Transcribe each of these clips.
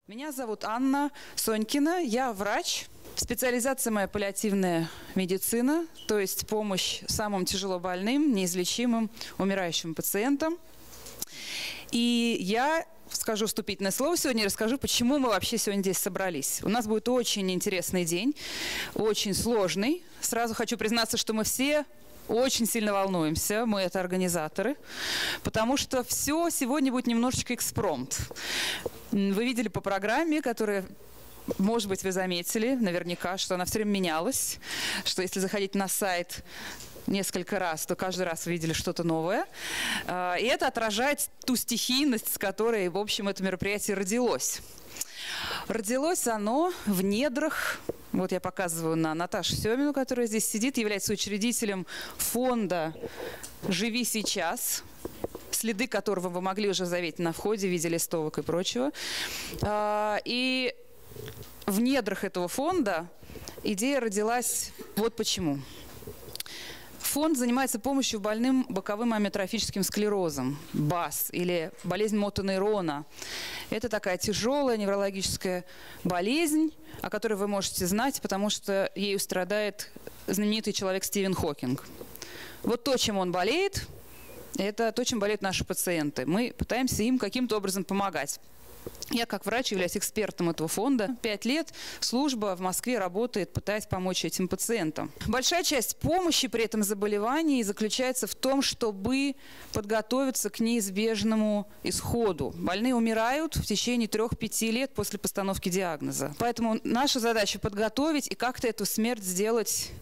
Меня зовут Анна Сонькина, я врач. Специализация моя паллиативная медицина, то есть помощь самым тяжелобольным, неизлечимым, умирающим пациентам. И я скажу вступительное слово сегодня и расскажу, почему мы вообще сегодня здесь собрались. У нас будет очень интересный день, очень сложный. Сразу хочу признаться, что мы все очень сильно волнуемся, мы это организаторы, потому что все сегодня будет немножечко экспромт. Вы видели по программе, которая, может быть, вы заметили наверняка, что она все время менялась, что если заходить на сайт несколько раз, то каждый раз вы видели что-то новое. И это отражает ту стихийность, с которой, в общем, это мероприятие родилось. Родилось оно в недрах. Вот я показываю на Наташу Семину, которая здесь сидит, является учредителем фонда «Живи сейчас», следы которого вы могли уже заметить на входе в виде листовок и прочего. И в недрах этого фонда идея родилась вот почему. Фонд занимается помощью больным боковым амиотрофическим склерозом, БАС, или болезнь мотонейрона. Это такая тяжелая неврологическая болезнь, о которой вы можете знать, потому что ею страдает знаменитый человек Стивен Хокинг. Вот то, чем он болеет, это то, чем болеют наши пациенты. Мы пытаемся им каким-то образом помогать. Я как врач являюсь экспертом этого фонда. 5 лет служба в Москве работает, пытаясь помочь этим пациентам. Большая часть помощи при этом заболевании заключается в том, чтобы подготовиться к неизбежному исходу. Больные умирают в течение 3-5 лет после постановки диагноза. Поэтому наша задача подготовить и как-то эту смерть сделать,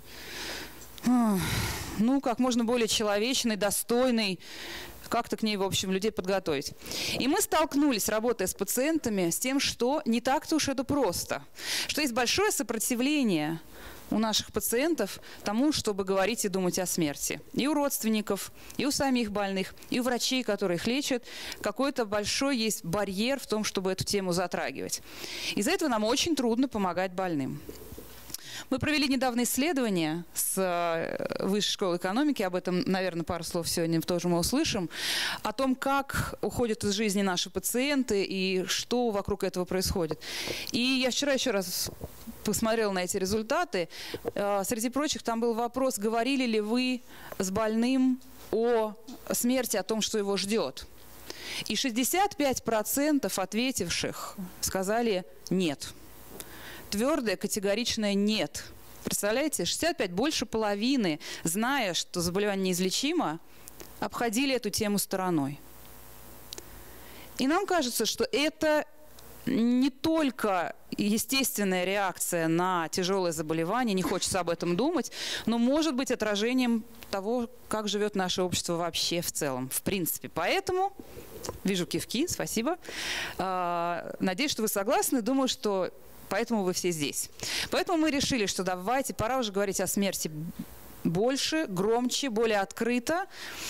ну, как можно более человечной, достойной, как-то к ней, в общем, людей подготовить. И мы столкнулись, работая с пациентами, с тем, что не так-то уж это просто. Что есть большое сопротивление у наших пациентов тому, чтобы говорить и думать о смерти. И у родственников, и у самих больных, и у врачей, которые их лечат. Какой-то большой есть барьер в том, чтобы эту тему затрагивать. Из-за этого нам очень трудно помогать больным. Мы провели недавно исследование с Высшей школы экономики, об этом, наверное, пару слов сегодня тоже мы услышим, о том, как уходят из жизни наши пациенты и что вокруг этого происходит. И я вчера еще раз посмотрела на эти результаты. Среди прочих там был вопрос, говорили ли вы с больным о смерти, о том, что его ждет. И 65% ответивших сказали «нет». Твердое, категоричное «нет». Представляете, 65, больше половины, зная, что заболевание неизлечимо, обходили эту тему стороной. И нам кажется, что это не только естественная реакция на тяжелое заболевание, не хочется об этом думать, но может быть отражением того, как живет наше общество вообще в целом, в принципе. Поэтому, вижу кивки, спасибо. Надеюсь, что вы согласны, думаю, что поэтому вы все здесь. Поэтому мы решили, что давайте, пора уже говорить о смерти больше, громче, более открыто.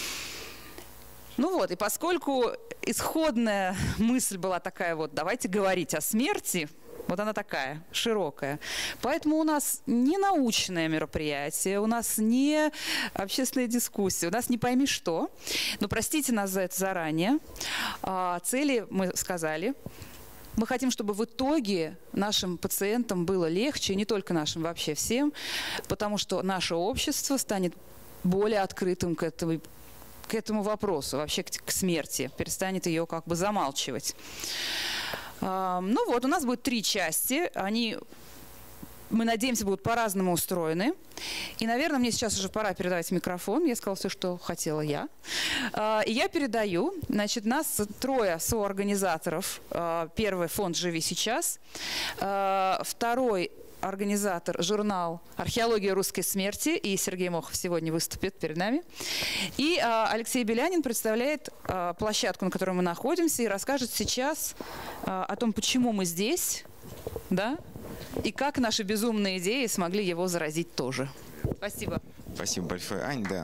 Ну вот, и поскольку исходная мысль была такая вот, давайте говорить о смерти, вот она такая, широкая. Поэтому у нас не научное мероприятие, у нас не общественная дискуссия, у нас не пойми что. Но простите нас за это заранее. Цели мы сказали. Мы хотим, чтобы в итоге нашим пациентам было легче, не только нашим, вообще всем, потому что наше общество станет более открытым к этому вопросу, вообще к смерти, перестанет ее как бы замалчивать. Ну вот, у нас будет 3 части, они, мы надеемся, будут по-разному устроены. И, наверное, мне сейчас уже пора передавать микрофон. Я сказала все, что хотела я. И я передаю. Значит, нас 3 соорганизаторов. Первый фонд «Живи сейчас». Второй организатор журнал «Археология русской смерти». И Сергей Мохов сегодня выступит перед нами. И Алексей Белянин представляет площадку, на которой мы находимся, и расскажет сейчас о том, почему мы здесь, да? И как наши безумные идеи смогли его заразить тоже. Спасибо. Спасибо большое, Ань, да.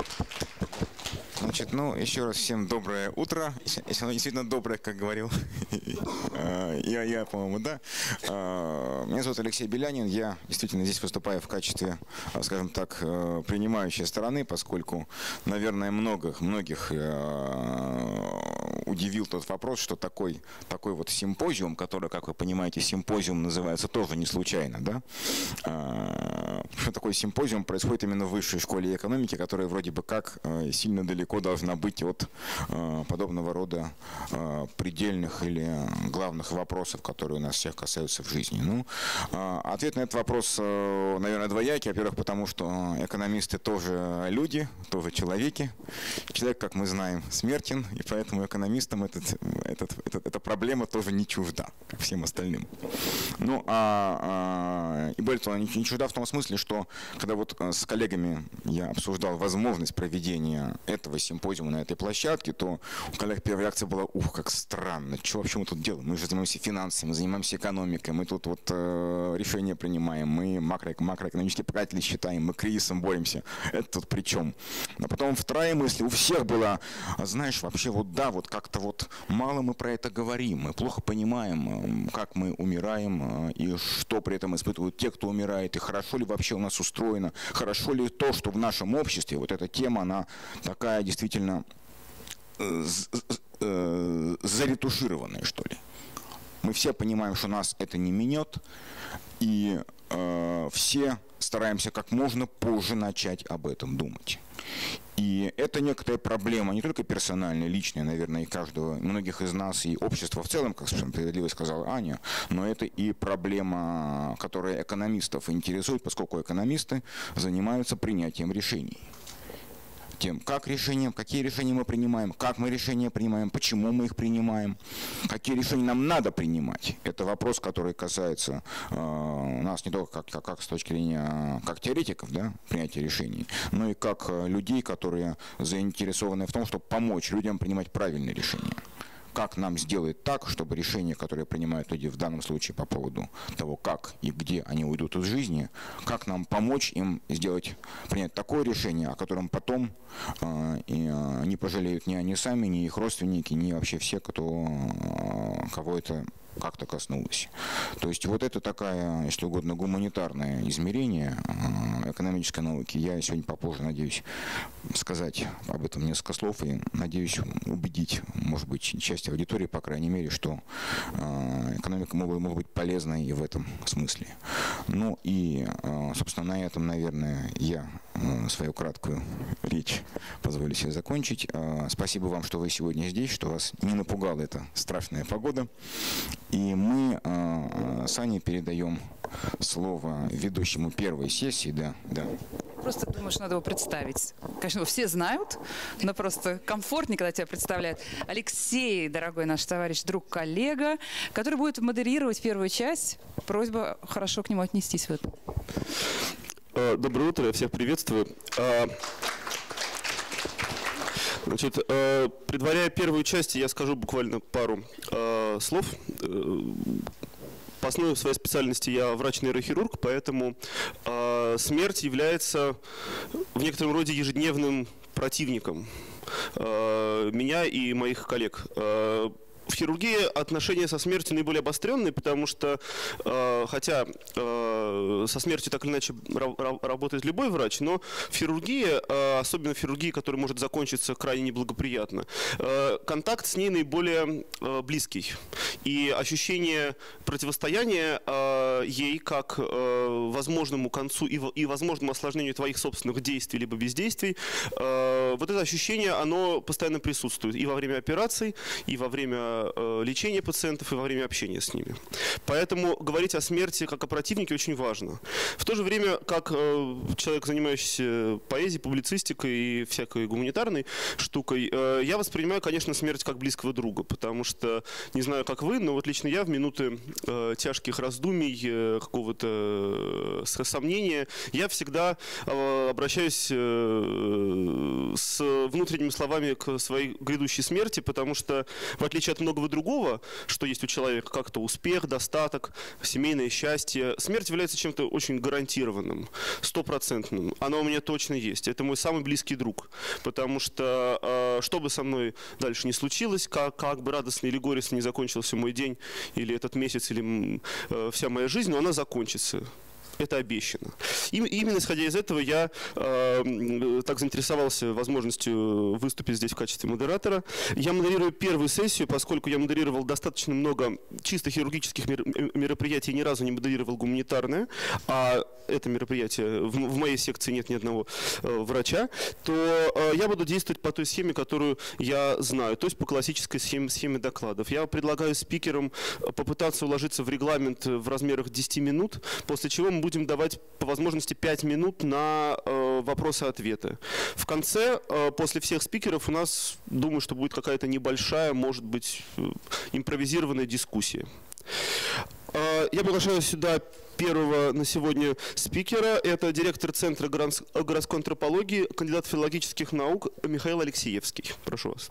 Значит, ну, еще раз всем доброе утро, если оно действительно доброе, как говорил Я, по-моему, да. Меня зовут Алексей Белянин. Я действительно здесь выступаю в качестве, скажем так, принимающей стороны, поскольку, наверное, многих удивил тот вопрос, что такой вот симпозиум, который, как вы понимаете, симпозиум называется тоже не случайно, да? Что такой симпозиум происходит именно в высшей школе экономики, которая вроде бы как сильно далеко должна быть от подобного рода предельных или главных вопросов, которые у нас всех касаются в жизни. Ну, ответ на этот вопрос, наверное, двоякий. Во-первых, потому что экономисты тоже люди, тоже человеки. Человек, как мы знаем, смертен, и поэтому экономистам эта проблема тоже не чужда, как всем остальным. Ну, и более того, не чужда в том смысле, что когда вот с коллегами я обсуждал возможность проведения этого симпозиума на этой площадке, то у коллег первая реакция была: ух, как странно, что вообще мы тут делаем? Мы же занимаемся финансами, мы занимаемся экономикой, мы тут вот решения принимаем, мы макроэкономические показатели считаем, мы кризисом боремся. Это тут при чем? А потом вторая мысль у всех была: знаешь, вообще вот да, вот как-то вот мало мы про это говорим, мы плохо понимаем, как мы умираем и что при этом испытывают те, кто умирает, и хорошо ли вообще у нас устроено, хорошо ли то, что в нашем обществе вот эта тема, она такая действительно заретушированная, что ли. Мы все понимаем, что нас это не минет, и все стараемся как можно позже начать об этом думать. И это некоторая проблема, не только персональная, личная, наверное, и каждого, многих из нас, и общества в целом, как справедливо сказала Аня, но это и проблема, которая экономистов интересует, поскольку экономисты занимаются принятием решений. Тем, как решением, какие решения мы принимаем, как мы решения принимаем, почему мы их принимаем, какие решения нам надо принимать. Это вопрос, который касается нас не только как с точки зрения как теоретиков, да, принятия решений, но и как людей, которые заинтересованы в том, чтобы помочь людям принимать правильные решения. Как нам сделать так, чтобы решения, которые принимают люди в данном случае по поводу того, как и где они уйдут из жизни, как нам помочь им принять такое решение, о котором потом не пожалеют ни они сами, ни их родственники, ни вообще все, кого это как-то коснулось. То есть вот это такая, если угодно, гуманитарное измерение экономической науки. Я сегодня попозже надеюсь сказать об этом несколько слов и надеюсь убедить, может быть, часть аудитории, по крайней мере, что экономика может быть полезной и в этом смысле. Ну и, собственно, на этом, наверное, я свою краткую речь позволю себе закончить. Спасибо вам, что вы сегодня здесь, что вас не напугала эта страшная погода. И мы с Аней передаем слово ведущему первой сессии. Да. Просто думаю, что надо его представить. Конечно, его все знают, но просто комфортнее, когда тебя представляют. Алексей, дорогой наш товарищ, друг, коллега, который будет модерировать первую часть. Просьба хорошо к нему отнестись в этом. Доброе утро, я всех приветствую. Значит, предваряя первую часть, я скажу буквально пару слов. По основе своей специальности я врач-нейрохирург, поэтому смерть является в некотором роде ежедневным противником меня и моих коллег. В хирургии отношения со смертью наиболее обостренные, потому что, хотя со смертью так или иначе работает любой врач, но в хирургии, особенно в хирургии, которая может закончиться крайне неблагоприятно, контакт с ней наиболее близкий. И ощущение противостояния ей как возможному концу и возможному осложнению твоих собственных действий либо бездействий, вот это ощущение, оно постоянно присутствует и во время операций, и во время лечения пациентов и во время общения с ними. Поэтому говорить о смерти как о противнике очень важно. В то же время, как человек, занимающийся поэзией, публицистикой и всякой гуманитарной штукой, я воспринимаю, конечно, смерть как близкого друга, потому что, не знаю, как вы, но вот лично я в минуты тяжких раздумий, какого-то сомнения, я всегда обращаюсь с внутренними словами к своей грядущей смерти, потому что, в отличие от многого другого, что есть у человека, как-то успех, достаток, семейное счастье, смерть является чем-то очень гарантированным, стопроцентным. Она у меня точно есть. Это мой самый близкий друг, потому что что бы со мной дальше ни случилось, как бы радостно или горестно не закончился мой день, или этот месяц, или вся моя жизнь, но она закончится. Это обещано. И именно исходя из этого я так заинтересовался возможностью выступить здесь в качестве модератора. Я модерирую первую сессию, поскольку я модерировал достаточно много чисто хирургических мероприятий, ни разу не модерировал гуманитарное, а это мероприятие, в моей секции нет ни одного врача, то я буду действовать по той схеме, которую я знаю, то есть по классической схеме докладов. Я предлагаю спикерам попытаться уложиться в регламент в размерах 10 минут, после чего мы будем давать по возможности 5 минут на вопросы-ответы. В конце, после всех спикеров, у нас, думаю, что будет какая-то небольшая, может быть, импровизированная дискуссия. Я приглашаю сюда первого на сегодня спикера. Это директор Центра городской антропологии, кандидат филологических наук Михаил Алексеевский. Прошу вас.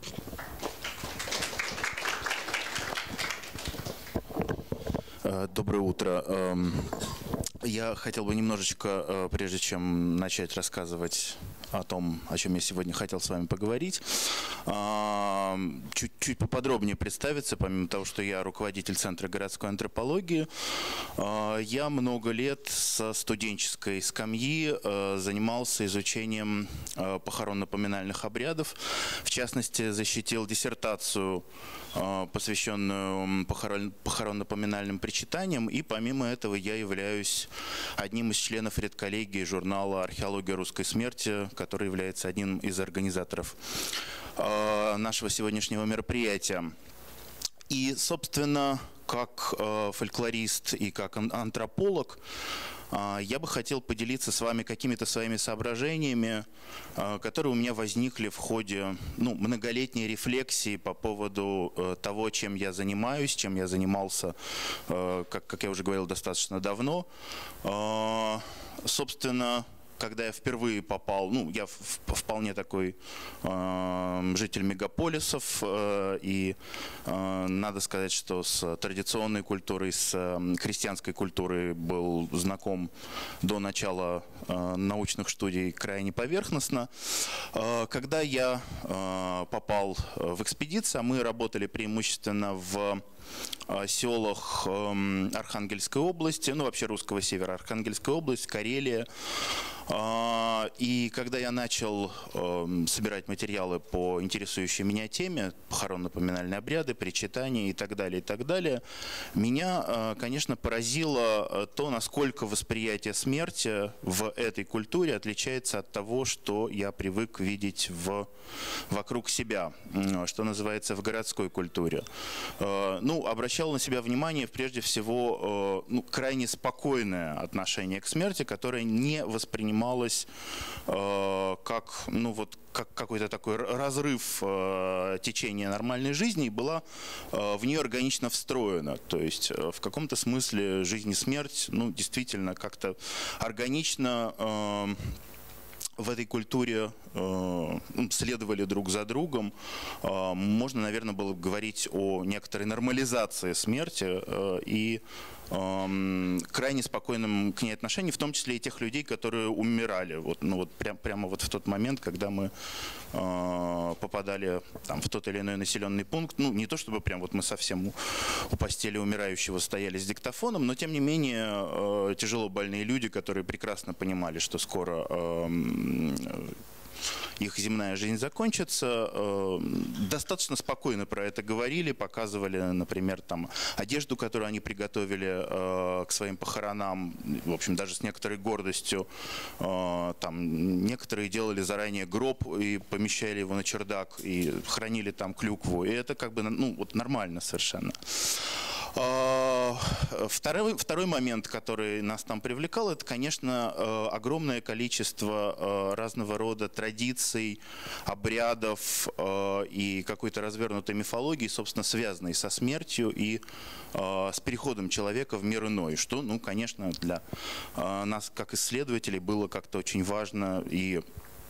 Доброе утро. Я хотел бы немножечко, прежде чем начать рассказывать о том, о чем я сегодня хотел с вами поговорить, чуть поподробнее представиться. Помимо того, что я руководитель Центра городской антропологии, я много лет со студенческой скамьи занимался изучением похоронно-поминальных обрядов. В частности, защитил диссертацию, посвященную похоронно-поминальным причитаниям, и помимо этого я являюсь одним из членов редколлегии журнала «Археология русской смерти», который является одним из организаторов нашего сегодняшнего мероприятия. И, собственно, как фольклорист и как антрополог, я бы хотел поделиться с вами какими-то своими соображениями, которые у меня возникли в ходе многолетней рефлексии по поводу того, чем я занимаюсь, чем я занимался, как я уже говорил, достаточно давно. Собственно, когда я впервые попал, я вполне такой житель мегаполисов, и надо сказать, что с традиционной культурой, с христианской культурой был знаком до начала научных студий крайне поверхностно. Когда я попал в экспедицию, мы работали преимущественно в селах Архангельской области, вообще русского севера, Архангельская область, Карелия. И когда я начал собирать материалы по интересующей меня теме, похоронно-поминальные обряды, причитания и так далее, меня, конечно, поразило то, насколько восприятие смерти в этой культуре отличается от того, что я привык видеть вокруг себя, что называется в городской культуре. Обращал на себя внимание прежде всего крайне спокойное отношение к смерти, которое не воспринималось как какой-то такой разрыв течения нормальной жизни, и была в нее органично встроена. То есть в каком-то смысле жизнь и смерть действительно как-то органично в этой культуре следовали друг за другом. Можно, наверное, было говорить о некоторой нормализации смерти и крайне спокойном к ней отношении, в том числе и тех людей, которые умирали. Прямо в тот момент, когда мы попадали в тот или иной населенный пункт. Не то чтобы мы совсем у постели умирающего стояли с диктофоном, но тем не менее тяжело больные люди, которые прекрасно понимали, что скоро их земная жизнь закончится, достаточно спокойно про это говорили, показывали, например, одежду, которую они приготовили к своим похоронам, в общем, даже с некоторой гордостью. Некоторые делали заранее гроб и помещали его на чердак, и хранили там клюкву, и это нормально совершенно. Второй момент, который нас там привлекал, это, конечно, огромное количество разного рода традиций, обрядов и какой-то развернутой мифологии, собственно, связанной со смертью и с переходом человека в мир иной, что, конечно, для нас, как исследователей, было как-то очень важно и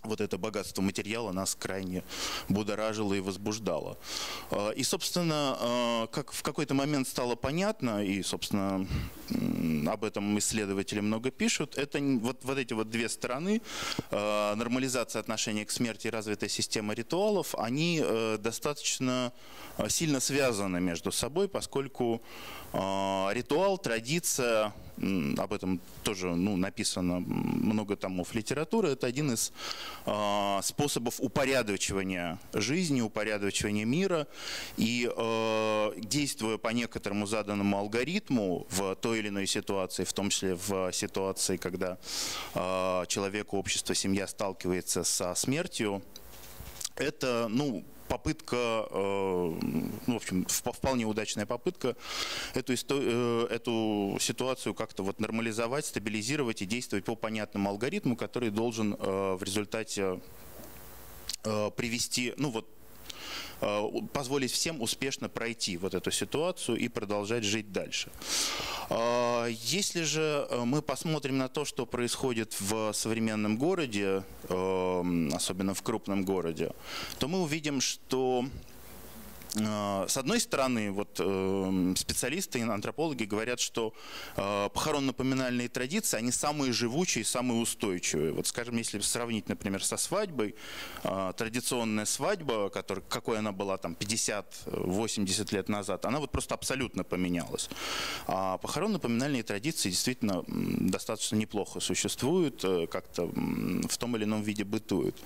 вот это богатство материала нас крайне будоражило и возбуждало. И, собственно, как в какой-то момент стало понятно, и, собственно, об этом исследователи много пишут, это вот эти вот две стороны, нормализация отношения к смерти и развитая система ритуалов, они достаточно сильно связаны между собой, поскольку ритуал, традиция, об этом тоже написано много томов литературы, это один из способов упорядочивания жизни, упорядочивания мира. И действуя по некоторому заданному алгоритму в той или иной ситуации, в том числе в ситуации, когда человек, общество, семья сталкивается со смертью, это, попытка, в общем, вполне удачная попытка эту ситуацию как-то вот нормализовать, стабилизировать и действовать по понятному алгоритму, который должен в результате привести, позволить всем успешно пройти вот эту ситуацию и продолжать жить дальше. Если же мы посмотрим на то, что происходит в современном городе, особенно в крупном городе, то мы увидим, что с одной стороны, специалисты и антропологи говорят, что похоронно-поминальные традиции, они самые живучие, самые устойчивые. Вот, скажем, если сравнить, например, со свадьбой, традиционная свадьба, какой она была там 50-80 лет назад, она вот просто абсолютно поменялась. А похоронно-поминальные традиции действительно достаточно неплохо существуют, как-то в том или ином виде бытуют.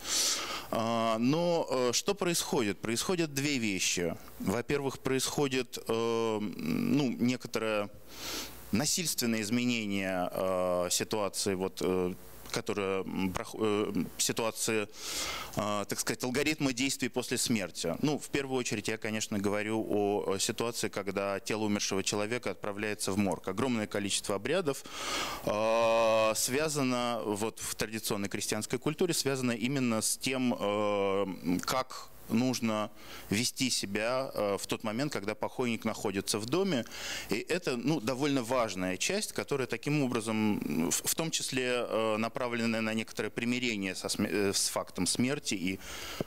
Но что происходит? Происходят две вещи. Во-первых, происходит некоторое насильственное изменение ситуации, ситуации, так сказать, алгоритма действий после смерти. В первую очередь я, конечно, говорю о ситуации, когда тело умершего человека отправляется в морг. Огромное количество обрядов связано, в традиционной крестьянской культуре, связано именно с тем, как нужно вести себя в тот момент, когда покойник находится в доме. И это довольно важная часть, которая таким образом, в том числе направленная на некоторое примирение с фактом смерти и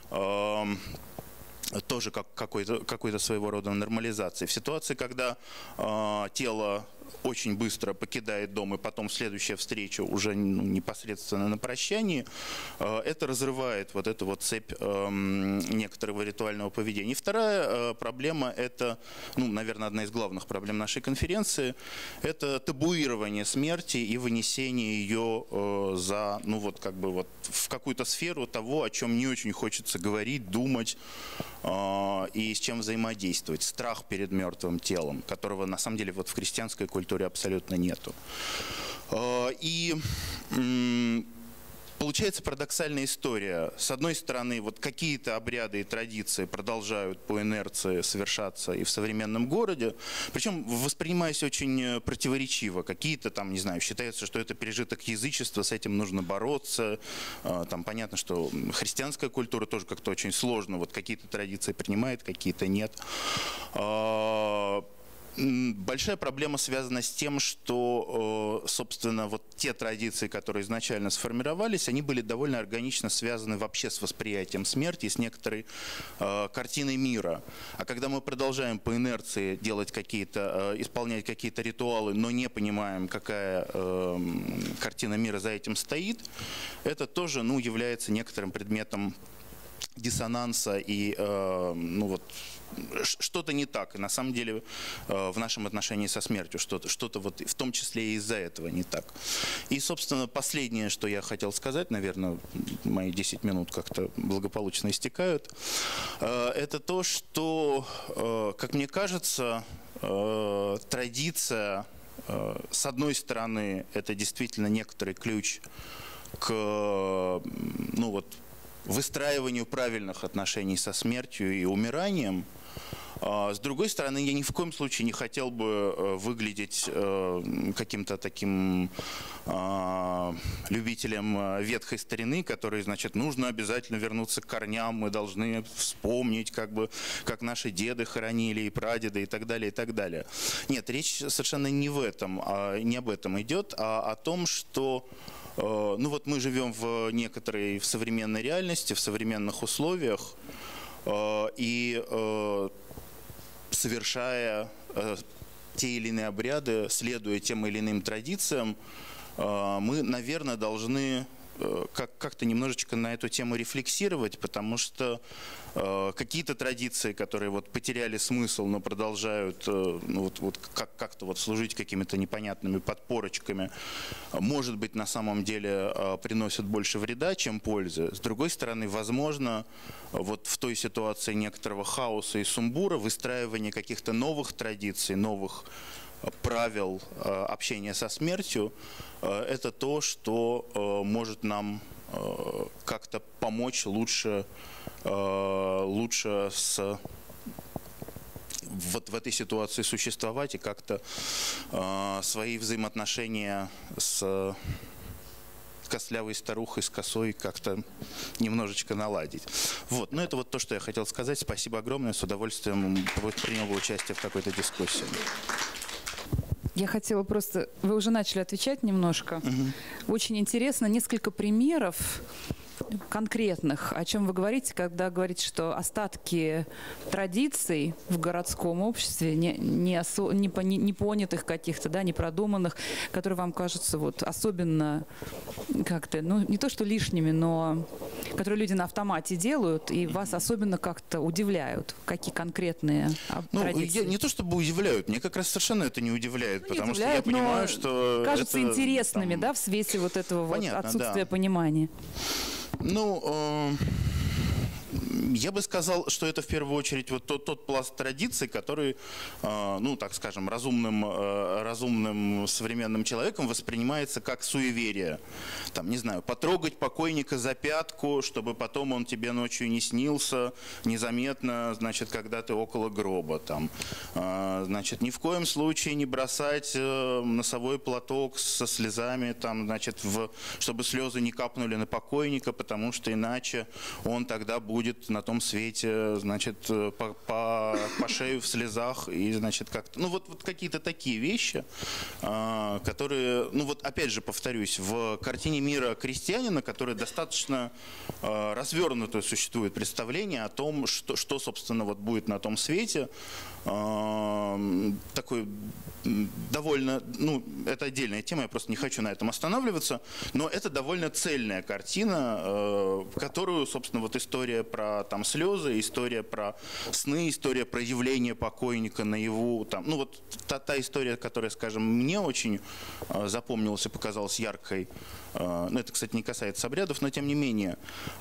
тоже как какой-то своего рода нормализации. В ситуации, когда тело очень быстро покидает дом, и потом следующая встреча уже непосредственно на прощании, это разрывает вот эту цепь некоторого ритуального поведения. И вторая проблема, это, наверное, одна из главных проблем нашей конференции, это табуирование смерти и вынесение ее в какую-то сферу того, о чем не очень хочется говорить, думать и с чем взаимодействовать. Страх перед мертвым телом, которого на самом деле в христианской культуре абсолютно нету. И получается парадоксальная история. С одной стороны, какие-то обряды и традиции продолжают по инерции совершаться и в современном городе, причем воспринимаясь очень противоречиво. Какие-то там, не знаю, считается, что это пережиток язычества, с этим нужно бороться. Там понятно, что христианская культура тоже как-то очень сложно. Какие-то традиции принимает, какие-то нет. Большая проблема связана с тем, что, собственно, те традиции, которые изначально сформировались, они были довольно органично связаны вообще с восприятием смерти и с некоторой картиной мира. А когда мы продолжаем по инерции исполнять какие-то ритуалы, но не понимаем, какая картина мира за этим стоит, это тоже, является некоторым предметом диссонанса и, что-то не так. И на самом деле в нашем отношении со смертью что-то в том числе и из-за этого не так. И, собственно, последнее, что я хотел сказать, наверное, мои 10 минут как-то благополучно истекают, это то, что, как мне кажется, традиция, с одной стороны, это действительно некоторый ключ к, выстраиванию правильных отношений со смертью и умиранием. С другой стороны, я ни в коем случае не хотел бы выглядеть каким-то таким любителем ветхой старины, который, нужно обязательно вернуться к корням, мы должны вспомнить, как наши деды хоронили и прадеды и так далее, и так далее. Нет, речь совершенно не об этом идет, а о том, что ну вот мы живем в некоторой в современной реальности, в современных условиях, и совершая те или иные обряды, следуя тем или иным традициям, мы, наверное, должны как-то немножечко на эту тему рефлексировать, потому что какие-то традиции, которые вот потеряли смысл, но продолжают ну, вот как-то вот служить какими-то непонятными подпорочками, может быть, на самом деле приносят больше вреда, чем пользы. С другой стороны, возможно, вот в той ситуации некоторого хаоса и сумбура, выстраивание каких-то новых традиций, новых правил общения со смертью, это то, что может нам как-то помочь лучше вот в этой ситуации существовать и как-то свои взаимоотношения с костлявой старухой, с косой как-то немножечко наладить. Вот. Но это вот то, что я хотел сказать. Спасибо огромное. С удовольствием принял бы участие в какой-то дискуссии. Я хотела просто... Вы уже начали отвечать немножко. Очень интересно. Несколько примеров конкретных, о чем вы говорите, когда говорите, что остатки традиций в городском обществе, не понятых каких-то, да, непродуманных, которые вам кажутся вот особенно как-то, ну, не то что лишними, но которые люди на автомате делают, и вас особенно как-то удивляют. Какие конкретные традиции? Не то чтобы удивляют, мне как раз совершенно это не удивляет, ну, потому не удивляет, что я понимаю, что кажутся это, интересными, там, да, в свете вот этого понятно, вот отсутствия да. понимания. Ну, я бы сказал, что это в первую очередь вот тот пласт традиций, который, ну, так скажем, разумным современным человеком воспринимается как суеверие. Там, не знаю, потрогать покойника за пятку, чтобы потом он тебе ночью не снился незаметно, значит, когда ты около гроба. Там, значит, ни в коем случае не бросать носовой платок со слезами, там, значит, чтобы слезы не капнули на покойника, потому что иначе он тогда будет на том свете, значит, по шею в слезах и, значит, как-то, ну, вот какие-то такие вещи, которые, ну, вот опять же повторюсь, в картине мира крестьянина, который достаточно развернуто существует представление о том, что, собственно, вот будет на том свете, такой довольно, ну, это отдельная тема, я просто не хочу на этом останавливаться, но это довольно цельная картина, которую, собственно, вот история про там слезы, история про сны, история про явление покойника наяву, там, ну, вот та история, которая, скажем, мне очень запомнилась и показалась яркой, ну, это, кстати, не касается обрядов, но тем не менее,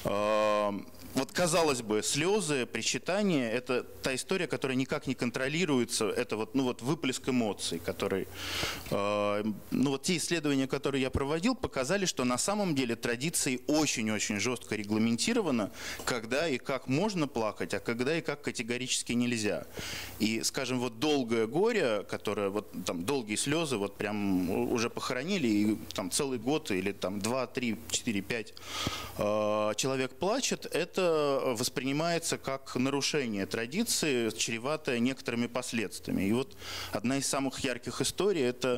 вот, казалось бы, слезы, причитания – это та история, которая никак не контролируется, это вот, ну, вот выплеск эмоций, который… ну, вот те исследования, которые я проводил, показали, что на самом деле традиции очень-очень жестко регламентированы, когда и как можно плакать, а когда и как категорически нельзя. И, скажем, вот долгое горе, которое, вот там долгие слезы, вот прям уже похоронили, и там целый год или там 2, 3, 4, 5 человек плачет, это воспринимается как нарушение традиции, чреватое некоторыми последствиями. И вот одна из самых ярких историй – это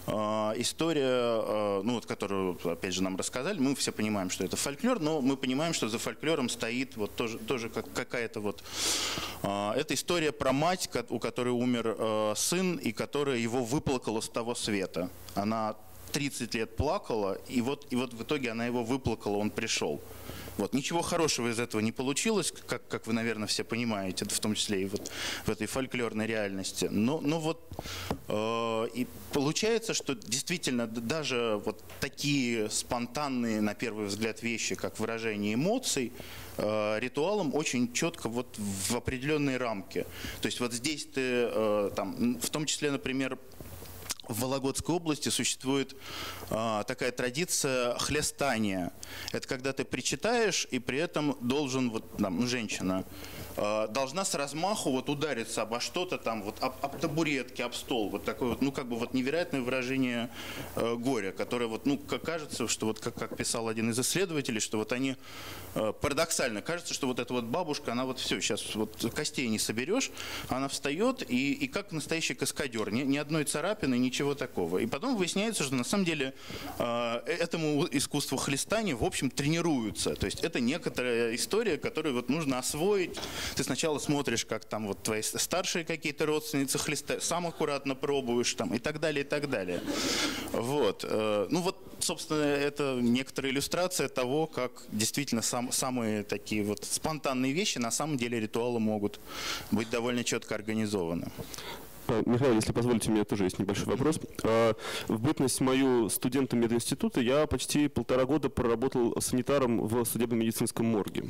история, ну, вот, которую, опять же, нам рассказали. Мы все понимаем, что это фольклор, но мы понимаем, что за фольклором стоит вот тоже какая-то вот… Это история про мать, у которой умер сын, и которая его выплакала с того света. Она 30 лет плакала, и вот в итоге она его выплакала, он пришел. Вот. Ничего хорошего из этого не получилось, как вы, наверное, все понимаете, в том числе и вот в этой фольклорной реальности. Но вот и получается, что действительно даже вот такие спонтанные, на первый взгляд, вещи, как выражение эмоций, ритуалом очень четко вот в определенные рамки. То есть вот здесь ты, там, в том числе, например, в Вологодской области существует такая традиция хлестания. Это когда ты причитаешь, и при этом должен, вот, там, женщина должна с размаху вот удариться обо что-то там, вот об табуретки, об стол. Вот такое вот, ну, как бы вот невероятное выражение горя, которое вот, ну, кажется, что вот как писал один из исследователей, что вот они парадоксально кажется, что вот эта вот бабушка, она вот все, сейчас вот костей не соберешь, она встает и как настоящий каскадер, ни одной царапины, ничего ничего такого. И потом выясняется, что на самом деле этому искусству хлестания, в общем, тренируются. То есть это некоторая история, которую вот нужно освоить. Ты сначала смотришь, как там вот твои старшие какие-то родственницы хлестают, сам аккуратно пробуешь там и так далее, и так далее. Вот. Ну вот, собственно, это некоторая иллюстрация того, как действительно самые такие вот спонтанные вещи на самом деле ритуалы могут быть довольно четко организованы. Михаил, если позволите, у меня тоже есть небольшой вопрос. В бытность мою студентом мединститута я почти 1,5 года проработал санитаром в судебно-медицинском морге.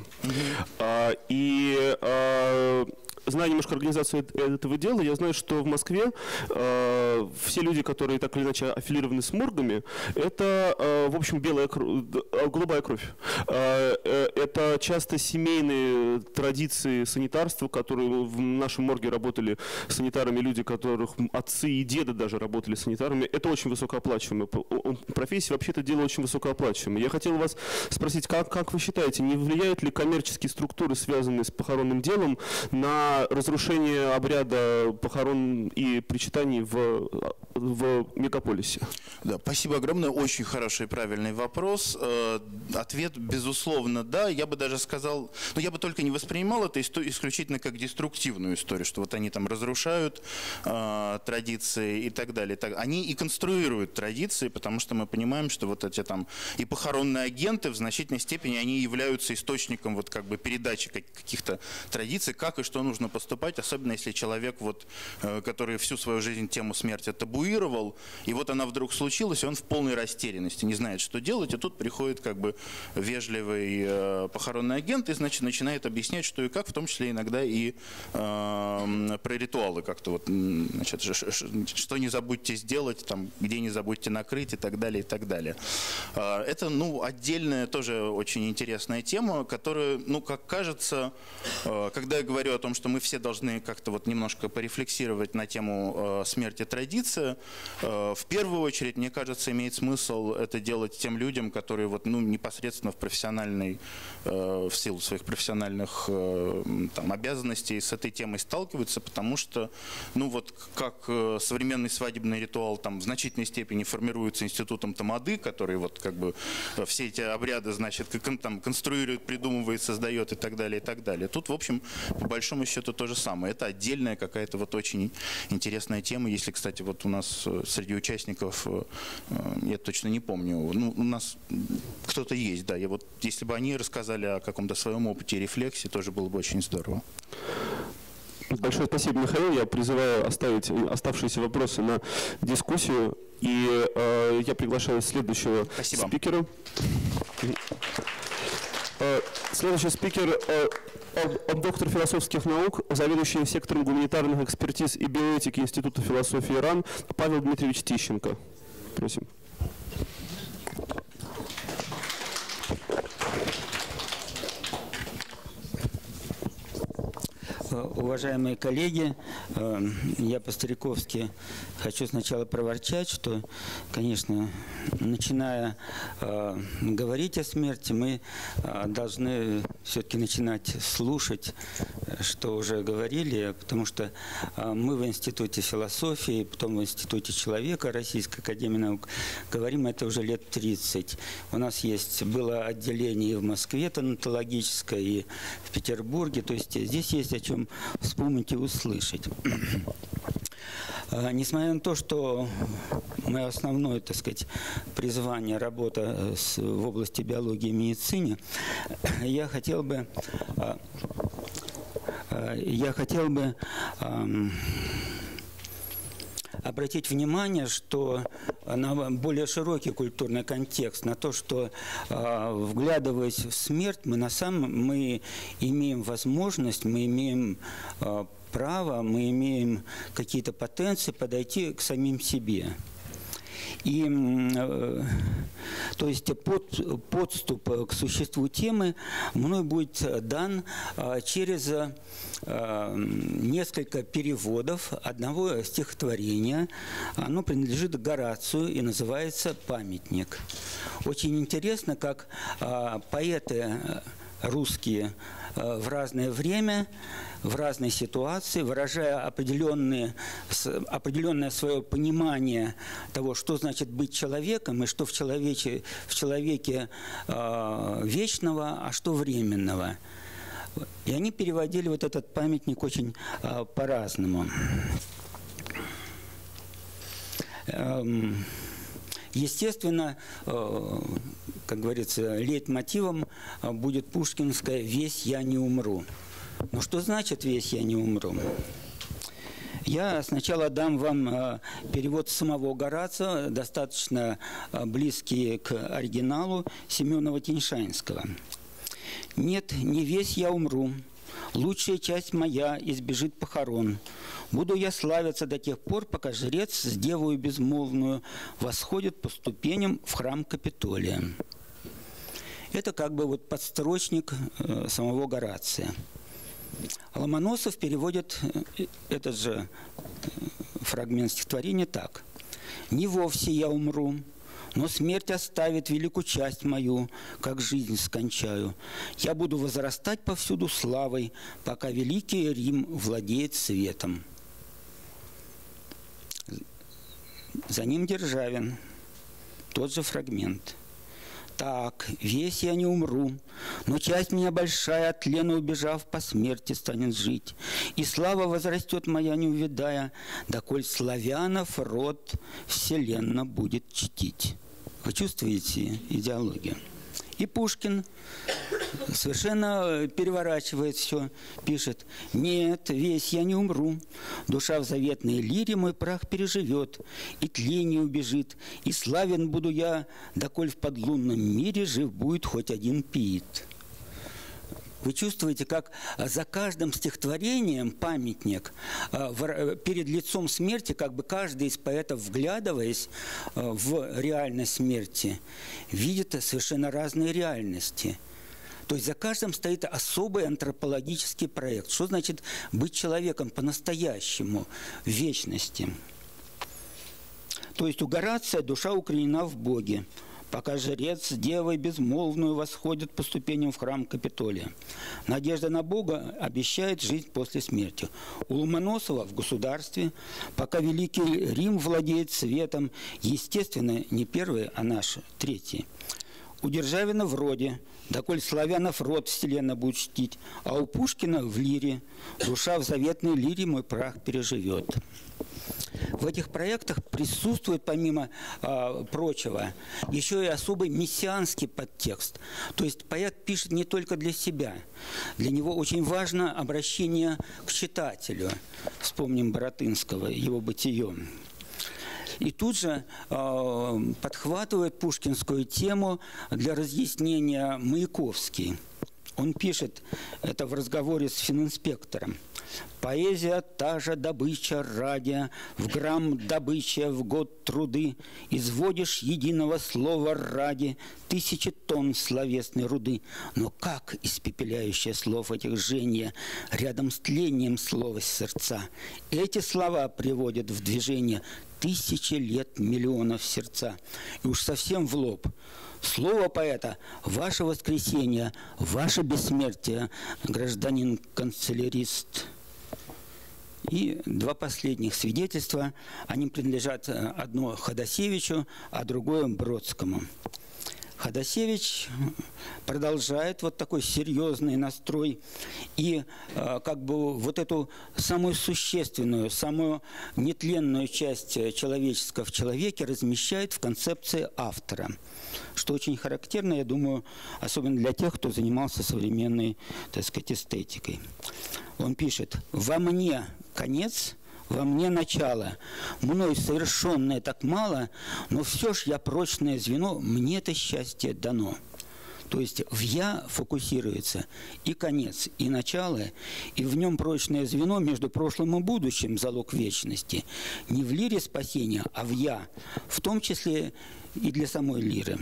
Зная немножко организацию этого дела, я знаю, что в Москве все люди, которые так или иначе аффилированы с моргами, это, в общем, голубая кровь. Это часто семейные традиции санитарства, которые в нашем морге работали санитарами люди, которых отцы и деды даже работали санитарами. Это очень высокооплачиваемая профессия, вообще это дело очень высокооплачиваемое. Я хотел вас спросить, как вы считаете, не влияют ли коммерческие структуры, связанные с похоронным делом, на разрушение обряда похорон и причитаний в мегаполисе? Да, спасибо огромное. Очень хороший и правильный вопрос. Ответ, безусловно, да. Я бы даже сказал, но я бы только не воспринимал это исключительно как деструктивную историю, что вот они там разрушают традиции и так далее. Они и конструируют традиции, потому что мы понимаем, что вот эти там и похоронные агенты в значительной степени они являются источником вот как бы передачи каких-то традиций, как и что нужно поступать, особенно если человек, вот, который всю свою жизнь тему смерти табуировал, и вот она вдруг случилась, и он в полной растерянности, не знает, что делать, и тут приходит как бы вежливый похоронный агент и, значит, начинает объяснять, что и как, в том числе иногда и про ритуалы как-то вот, значит, что не забудьте сделать, там, где не забудьте накрыть и так далее, и так далее. Это, ну, отдельная тоже очень интересная тема, которая, ну, как кажется, когда я говорю о том, что мы все должны как-то вот немножко порефлексировать на тему смерти традиции. В первую очередь, мне кажется, имеет смысл это делать тем людям, которые вот, ну, непосредственно в силу своих профессиональных там, обязанностей с этой темой сталкиваются, потому что, ну вот, как современный свадебный ритуал там в значительной степени формируется институтом тамады, который вот как бы все эти обряды, значит, там конструирует, придумывает, создает и так далее, и так далее. Тут, в общем, по большому счету то же самое. Это отдельная какая-то вот очень интересная тема. Если, кстати, вот у нас среди участников, я точно не помню, ну, у нас кто-то есть, да, вот если бы они рассказали о каком-то своем опыте и рефлексии, тоже было бы очень здорово. Большое спасибо, Михаил. Я призываю оставить оставшиеся вопросы на дискуссию. И я приглашаю следующего спикера. Следующий спикер доктор философских наук, заведующий сектором гуманитарных экспертиз и биоэтики Института философии РАН Павел Дмитриевич Тищенко. Просим. Уважаемые коллеги, я по-стариковски хочу сначала проворчать, что, конечно, начиная говорить о смерти, мы должны все-таки начинать слушать, что уже говорили, потому что мы в Институте философии, потом в Институте человека Российской академии наук говорим это уже лет 30. У нас было отделение и в Москве тонатологическое, и в Петербурге, то есть здесь есть о чем вспомнить и услышать. Несмотря на то, что мое основное, так сказать, призвание, работа в области биологии и медицины, я хотел бы обратить внимание, что на более широкий культурный контекст, на то, что, вглядываясь в смерть, мы имеем возможность, мы имеем право, мы имеем какие-то потенции подойти к самим себе. И, то есть, подступ к существу темы мной будет дан через несколько переводов одного стихотворения. Оно принадлежит Горацию и называется «Памятник». Очень интересно, как поэты русские в разное время, в разной ситуации, выражая определенное свое понимание того, что значит быть человеком, и что в человеке вечного, а что временного. И они переводили вот этот памятник очень по-разному. Естественно, как говорится, лейтмотивом будет пушкинская «Весь я не умру». Но что значит «Весь я не умру»? Я сначала дам вам перевод самого Горация, достаточно близкий к оригиналу Семенова-Тиньшанского. «Нет, не весь я умру, лучшая часть моя избежит похорон. Буду я славиться до тех пор, пока жрец с девою безмолвную восходит по ступеням в храм Капитолия». Это как бы вот подстрочник самого Горация. Ломоносов переводит этот же фрагмент стихотворения так. «Не вовсе я умру, но смерть оставит великую часть мою, как жизнь скончаю. Я буду возрастать повсюду славой, пока великий Рим владеет светом». За ним Державин, тот же фрагмент. «Так, весь я не умру, но часть меня большая, от тлена убежав, по смерти станет жить. И слава возрастет моя, не увядая, доколь славянов род вселенно будет чтить». Вы чувствуете идеологию? И Пушкин совершенно переворачивает все, пишет: «Нет, весь я не умру, душа в заветной лире мой прах переживет, и тление убежит, и славен буду я, доколь в подлунном мире жив будет хоть один пиит». Вы чувствуете, как за каждым стихотворением памятник перед лицом смерти, как бы каждый из поэтов, вглядываясь в реальность смерти, видит совершенно разные реальности. То есть за каждым стоит особый антропологический проект. Что значит быть человеком по-настоящему в вечности? То есть у Горация душа укоренена в Боге, пока жрец с девой безмолвную восходит по ступеням в храм Капитолия. Надежда на Бога обещает жизнь после смерти. У Ломоносова в государстве, пока великий Рим владеет светом, естественно, не первый, а наш третий. У Державина в роде, доколь славянов род вселенно будет чтить, а у Пушкина в лире, душа в заветной лире мой прах переживет. В этих проектах присутствует, помимо прочего, еще и особый мессианский подтекст. То есть поэт пишет не только для себя. Для него очень важно обращение к читателю. Вспомним Баратынского, его «Бытие». И тут же подхватывает пушкинскую тему для разъяснения Маяковский. Он пишет это в разговоре с фининспектором. «Поэзия та же добыча ради, в грамм добыча в год труды, изводишь единого слова ради тысячи тонн словесной руды. Но как испепеляющее слов этих жжение рядом с тлением слова сердца? Эти слова приводят в движение тысячи лет миллионов сердца». И уж совсем в лоб. Слово поэта – ваше воскресенье, ваше бессмертие, гражданин-канцелярист. И два последних свидетельства, они принадлежат одно Ходосевичу, а другое Бродскому. Ходосевич продолжает вот такой серьезный настрой и как бы вот эту самую существенную, самую нетленную часть человеческого в человеке размещает в концепции автора, что очень характерно, я думаю, особенно для тех, кто занимался современной, так сказать, эстетикой. Он пишет: «Во мне конец, во мне начало, мной совершенное так мало, но все ж я прочное звено, мне это счастье дано». То есть в «я» фокусируется и конец, и начало, и в нем прочное звено между прошлым и будущим, залог вечности. Не в лире спасения, а в «я», в том числе и для самой лиры.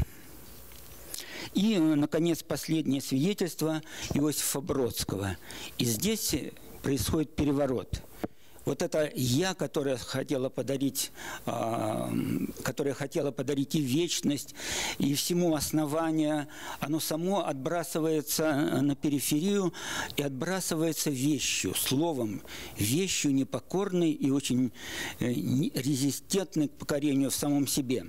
И, наконец, последнее свидетельство Иосифа Бродского. И здесь происходит переворот. Вот это «я», которое хотела подарить и вечность, и всему основание, оно само отбрасывается на периферию и отбрасывается вещью, словом, вещью непокорной и очень резистентной к покорению в самом себе.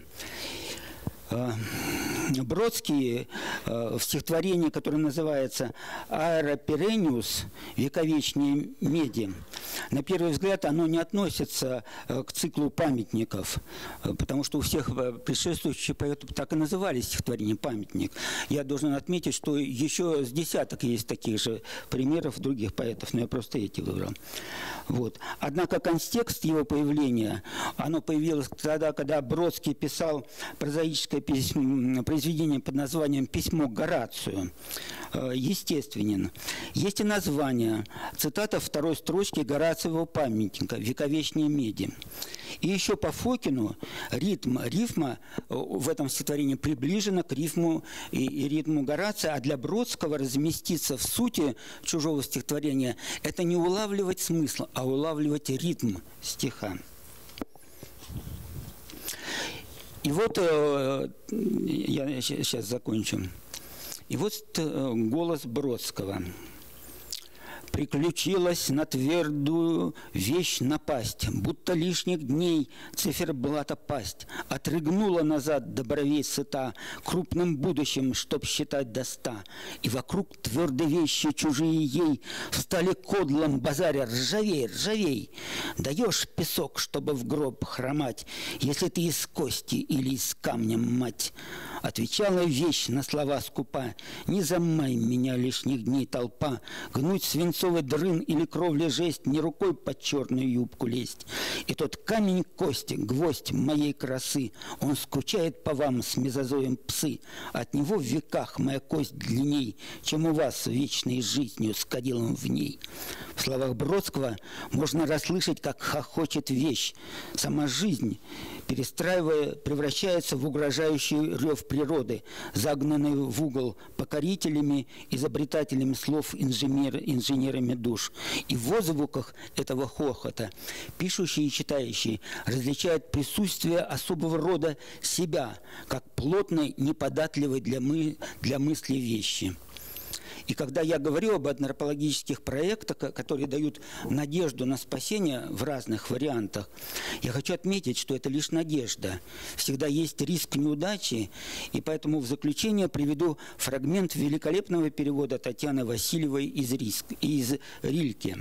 Бродский в стихотворении, которое называется «Аэро Перенниус», «Вековечнее меди», на первый взгляд оно не относится к циклу памятников, потому что у всех предшествующих поэтов так и называли стихотворение «Памятник». Я должен отметить, что еще с десяток есть таких же примеров других поэтов, но я просто эти выбрал. Вот. Однако контекст его появления, оно появилось тогда, когда Бродский писал прозаическое произведение под названием «Письмо к Горацию». Естественен. Есть и название, цитата второй строчки Горациевого памятника «Вековечнее меди». И еще по Фокину рифма в этом стихотворении приближена к рифму и ритму Горация, а для Бродского разместиться в сути чужого стихотворения – это не улавливать смысл, а улавливать ритм стиха. И вот, я сейчас закончу. И вот голос Бродского. «Приключилась на твердую вещь напасть, будто лишних дней циферблата пасть, отрыгнула назад до бровей сыта, крупным будущим, чтоб считать до 100, и вокруг твердой вещи чужие ей встали кодлом базаря ржавей, ржавей. Даешь песок, чтобы в гроб хромать, если ты из кости или из камня мать». Отвечала вещь на слова скупа: «Не замай меня лишних дней, толпа, гнуть свинцовый дрын или кровли жесть, не рукой под черную юбку лезть. И тот камень кости, гвоздь моей красы, он скучает по вам с мезозоем псы. От него в веках моя кость длинней, чем у вас вечной жизнью с кадилом в ней». В словах Бродского можно расслышать, как хохочет вещь. Сама жизнь, перестраивая, превращается в угрожающий рев природы, загнанный в угол покорителями, изобретателями слов, инженерами душ. И в отзвуках этого хохота пишущие и читающие различают присутствие особого рода себя, как плотной, неподатливой для мысли вещи. И когда я говорю об антропологических проектах, которые дают надежду на спасение в разных вариантах, я хочу отметить, что это лишь надежда. Всегда есть риск неудачи, и поэтому в заключение приведу фрагмент великолепного перевода Татьяны Васильевой из Рильке.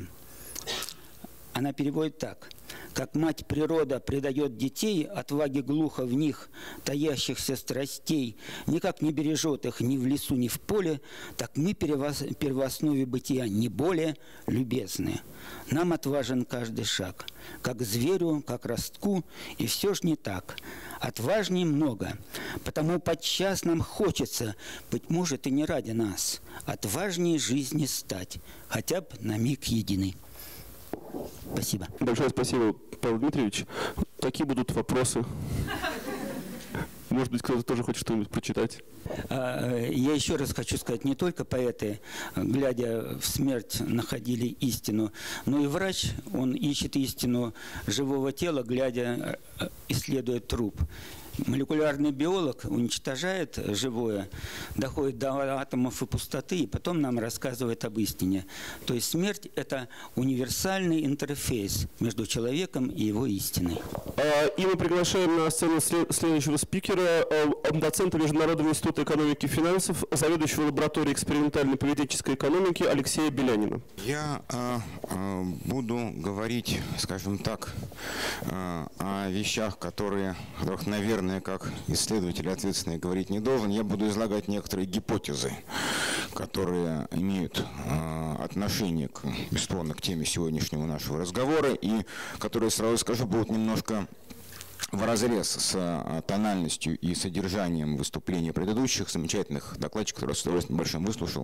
Она переводит так. «Как мать природа предает детей, отваге глухо в них таящихся страстей, никак не бережет их ни в лесу, ни в поле, так мы первооснове бытия не более любезны. Нам отважен каждый шаг, как зверю, как ростку, и все ж не так. Отважней много, потому подчас нам хочется, быть может, и не ради нас, отважнее жизни стать, хотя бы на миг единый». Спасибо. Большое спасибо, Павел Дмитриевич. Какие будут вопросы? Может быть, кто-то тоже хочет что-нибудь прочитать? Я еще раз хочу сказать, не только поэты, глядя в смерть, находили истину, но и врач, он ищет истину живого тела, глядя, исследуя труп. Молекулярный биолог уничтожает живое, доходит до атомов и пустоты, и потом нам рассказывает об истине. То есть смерть – это универсальный интерфейс между человеком и его истиной. И мы приглашаем на сцену следующего спикера, доцента Международного института экономики и финансов, заведующего лабораторией экспериментальной политической экономики Алексея Белянина. Я буду говорить, скажем так, о вещах, которых, наверное, как исследователь ответственный говорить не должен. Я буду излагать некоторые гипотезы, которые имеют отношение бесспорно к теме сегодняшнего нашего разговора и которые, сразу скажу, будут немножко вразрез с тональностью и содержанием выступления предыдущих замечательных докладчиков, которые я с удовольствием большим выслушал.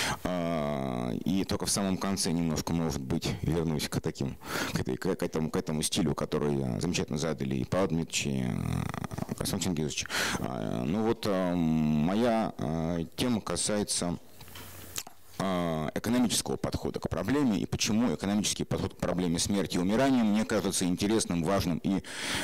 И только в самом конце немножко, может быть, вернусь к этому стилю, который замечательно задали и Павел Дмитриевич, и Константин Гизович. Ну вот, моя тема касается экономического подхода к проблеме, и почему экономический подход к проблеме смерти и умирания мне кажется интересным, важным и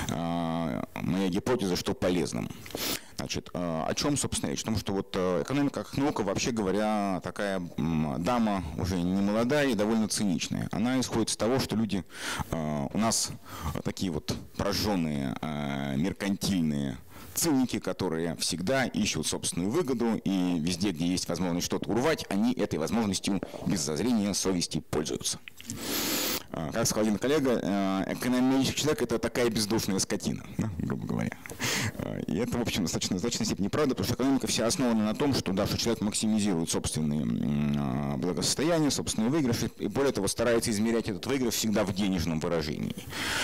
моя гипотеза, что полезным. Значит, о чем, собственно, речь? Потому что вот экономика как наука, вообще говоря, такая дама уже не молодая и довольно циничная. Она исходит из того, что люди у нас такие вот прожженные, меркантильные циники, которые всегда ищут собственную выгоду, и везде, где есть возможность что-то урвать, они этой возможностью без зазрения совести пользуются. Как сказал один коллега, экономический человек – это такая бездушная скотина, да, грубо говоря. И это, в общем, достаточно степени правда, потому что экономика вся основана на том, что, да, что человек максимизирует собственные благосостояния, собственные выигрыши, и более того, старается измерять этот выигрыш всегда в денежном выражении.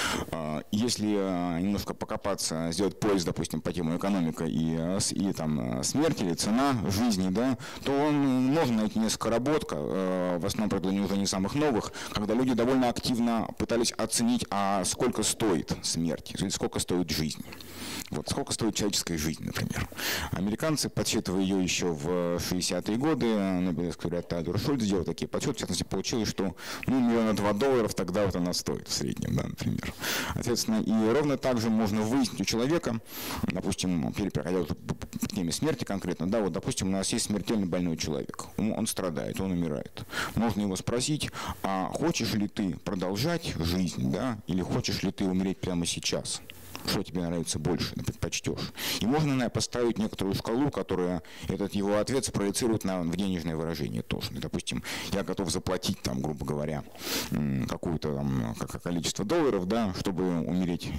Если немножко покопаться, сделать поиск, допустим, по тему экономика и там, смерть или цена жизни, да, то можно найти несколько работ, в основном, правда, уже не самых новых, когда люди довольно активно пытались оценить, а сколько стоит смерть, или сколько стоит жизнь. Вот, сколько стоит человеческая жизнь, например. Американцы, подсчитывая ее еще в 60-е годы, Нобелевский лауреат Теодор Шульц сделал такие подсчеты, в частности, получилось, что $1 миллиона тогда вот она стоит в среднем, да, например. Соответственно, и ровно так же можно выяснить у человека, допустим, переходя к теме смерти конкретно, да, вот, допустим, у нас есть смертельно больной человек, он страдает, он умирает. Можно его спросить, а хочешь ли ты продолжать жизнь, да, или хочешь ли ты умереть прямо сейчас? Что тебе нравится больше, предпочтешь. И можно, наверное, поставить некоторую шкалу, которая этот его ответ спроецирует в денежное выражение тоже. Допустим, я готов заплатить, там, грубо говоря, какое-то там количество долларов, да, чтобы умереть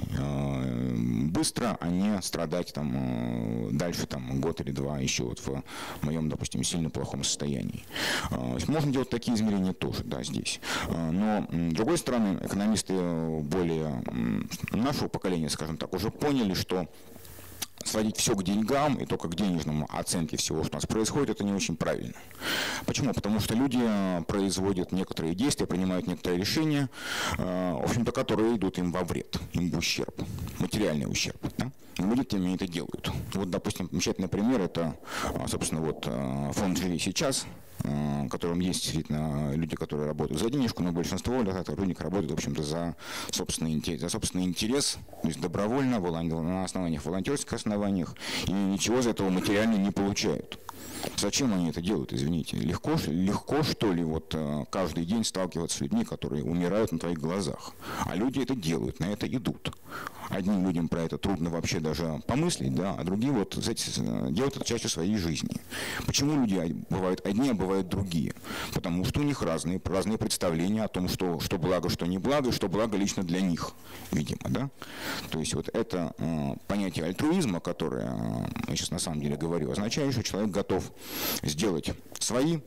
быстро, а не страдать там, дальше там, год или два еще вот в моем, допустим, сильно плохом состоянии. Можно делать такие измерения тоже, да, здесь. Но, с другой стороны, экономисты более нашего поколения, скажем так, уже поняли, что сводить все к деньгам и только к денежному оценке всего, что у нас происходит, это не очень правильно. Почему? Потому что люди производят некоторые действия, принимают некоторые решения, в общем-то, которые идут им во вред, им в ущерб, материальный ущерб. Да? Люди, тем не менее, это делают. Вот, допустим, замечательный пример – это, собственно, вот фонд «Живи сейчас», в котором есть действительно люди, которые работают за денежку, но большинство сотрудников работают, в общем-то, за собственный интерес, то есть добровольно, на основаниях, волонтерских основаниях, и ничего за этого материально не получают. Зачем они это делают, извините? Легко что ли, вот каждый день сталкиваться с людьми, которые умирают на твоих глазах? А люди это делают, на это идут. Одним людям про это трудно вообще даже помыслить, да, а другие вот делают это частью своей жизни. Почему люди бывают одни, а бывают другие? Потому что у них разные представления о том, что благо, что не благо, и что благо лично для них, видимо, да. То есть вот это понятие альтруизма, которое я сейчас на самом деле говорю, означает, что человек готов сделать свои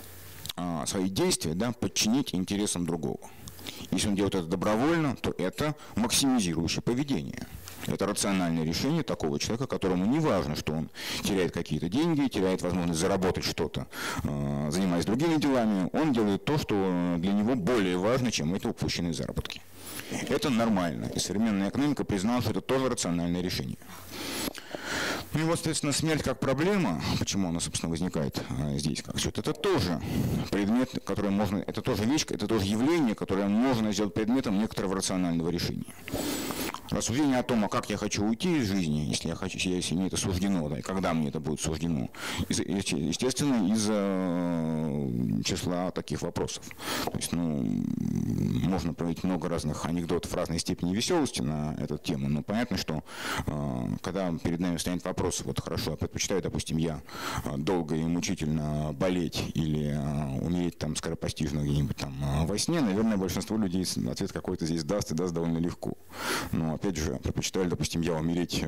действия, да, подчинить интересам другого. Если он делает это добровольно, то это максимизирующее поведение. Это рациональное решение такого человека, которому не важно, что он теряет какие-то деньги, теряет возможность заработать что-то, занимаясь другими делами. Он делает то, что для него более важно, чем эти упущенные заработки. Это нормально. И современная экономика признала, что это тоже рациональное решение. Ну и вот, соответственно, смерть как проблема, почему она, собственно, возникает здесь, как счет, это тоже предмет, который можно, это тоже вещь, это тоже явление, которое можно сделать предметом некоторого рационального решения. Рассуждение о том, а как я хочу уйти из жизни, если мне это суждено, да, и когда мне это будет суждено, естественно, из числа таких вопросов. То есть, можно проводить много разных анекдотов разной степени веселости на эту тему, но понятно, что когда перед нами стоит вопрос, вот хорошо, я предпочитаю, допустим, я долго и мучительно болеть или умереть там скоропостижно где-нибудь там во сне, наверное, большинство людей ответ какой-то здесь даст и даст довольно легко. Но опять же, предпочитаю, допустим, я умереть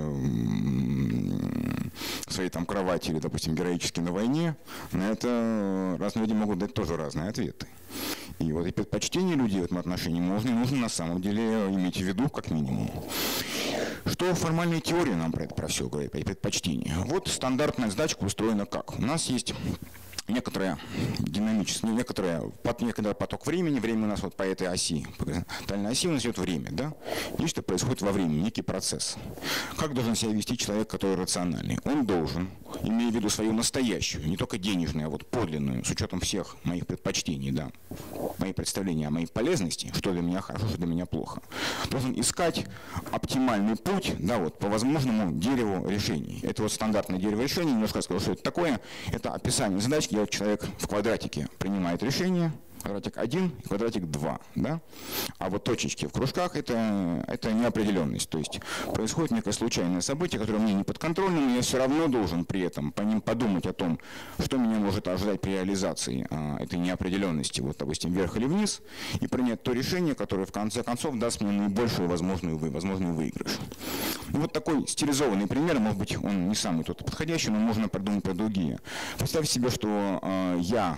в своей там кровати или, допустим, героически на войне, на это разные люди могут дать тоже разные ответы. И вот и предпочтения людей в этом отношении можно и нужно на самом деле иметь в виду как минимум. Что формальная теория нам про все говорит, про предпочтения? Вот стандартная задачка устроена как? У нас есть некоторая динамическая, некоторый поток времени, время у нас вот по этой оси, по горизонтальной оси у нас идет время, да? Нечто происходит во времени, некий процесс. Как должен себя вести человек, который рациональный? Он должен, имея в виду свою настоящую, не только денежную, а вот подлинную, с учетом всех моих предпочтений, да, мои представления о моей полезности, что для меня хорошо, что для меня плохо, должен искать оптимальный путь, да, вот, по возможному дереву решений. Это вот стандартное дерево решений, немножко скажу, что это такое. Это описание задачки, где вот человек в квадратике принимает решение, квадратик 1 и квадратик 2, да? А вот точечки в кружках это неопределенность, то есть происходит некое случайное событие, которое мне не подконтрольно, но я все равно должен при этом по ним подумать о том, что меня может ожидать при реализации этой неопределенности, вот, допустим, вверх или вниз, и принять то решение, которое в конце концов даст мне наибольшую возможный выигрыш. Ну, вот такой стилизованный пример, может быть, он не самый тот подходящий, но можно придумать про другие. Представьте себе, что я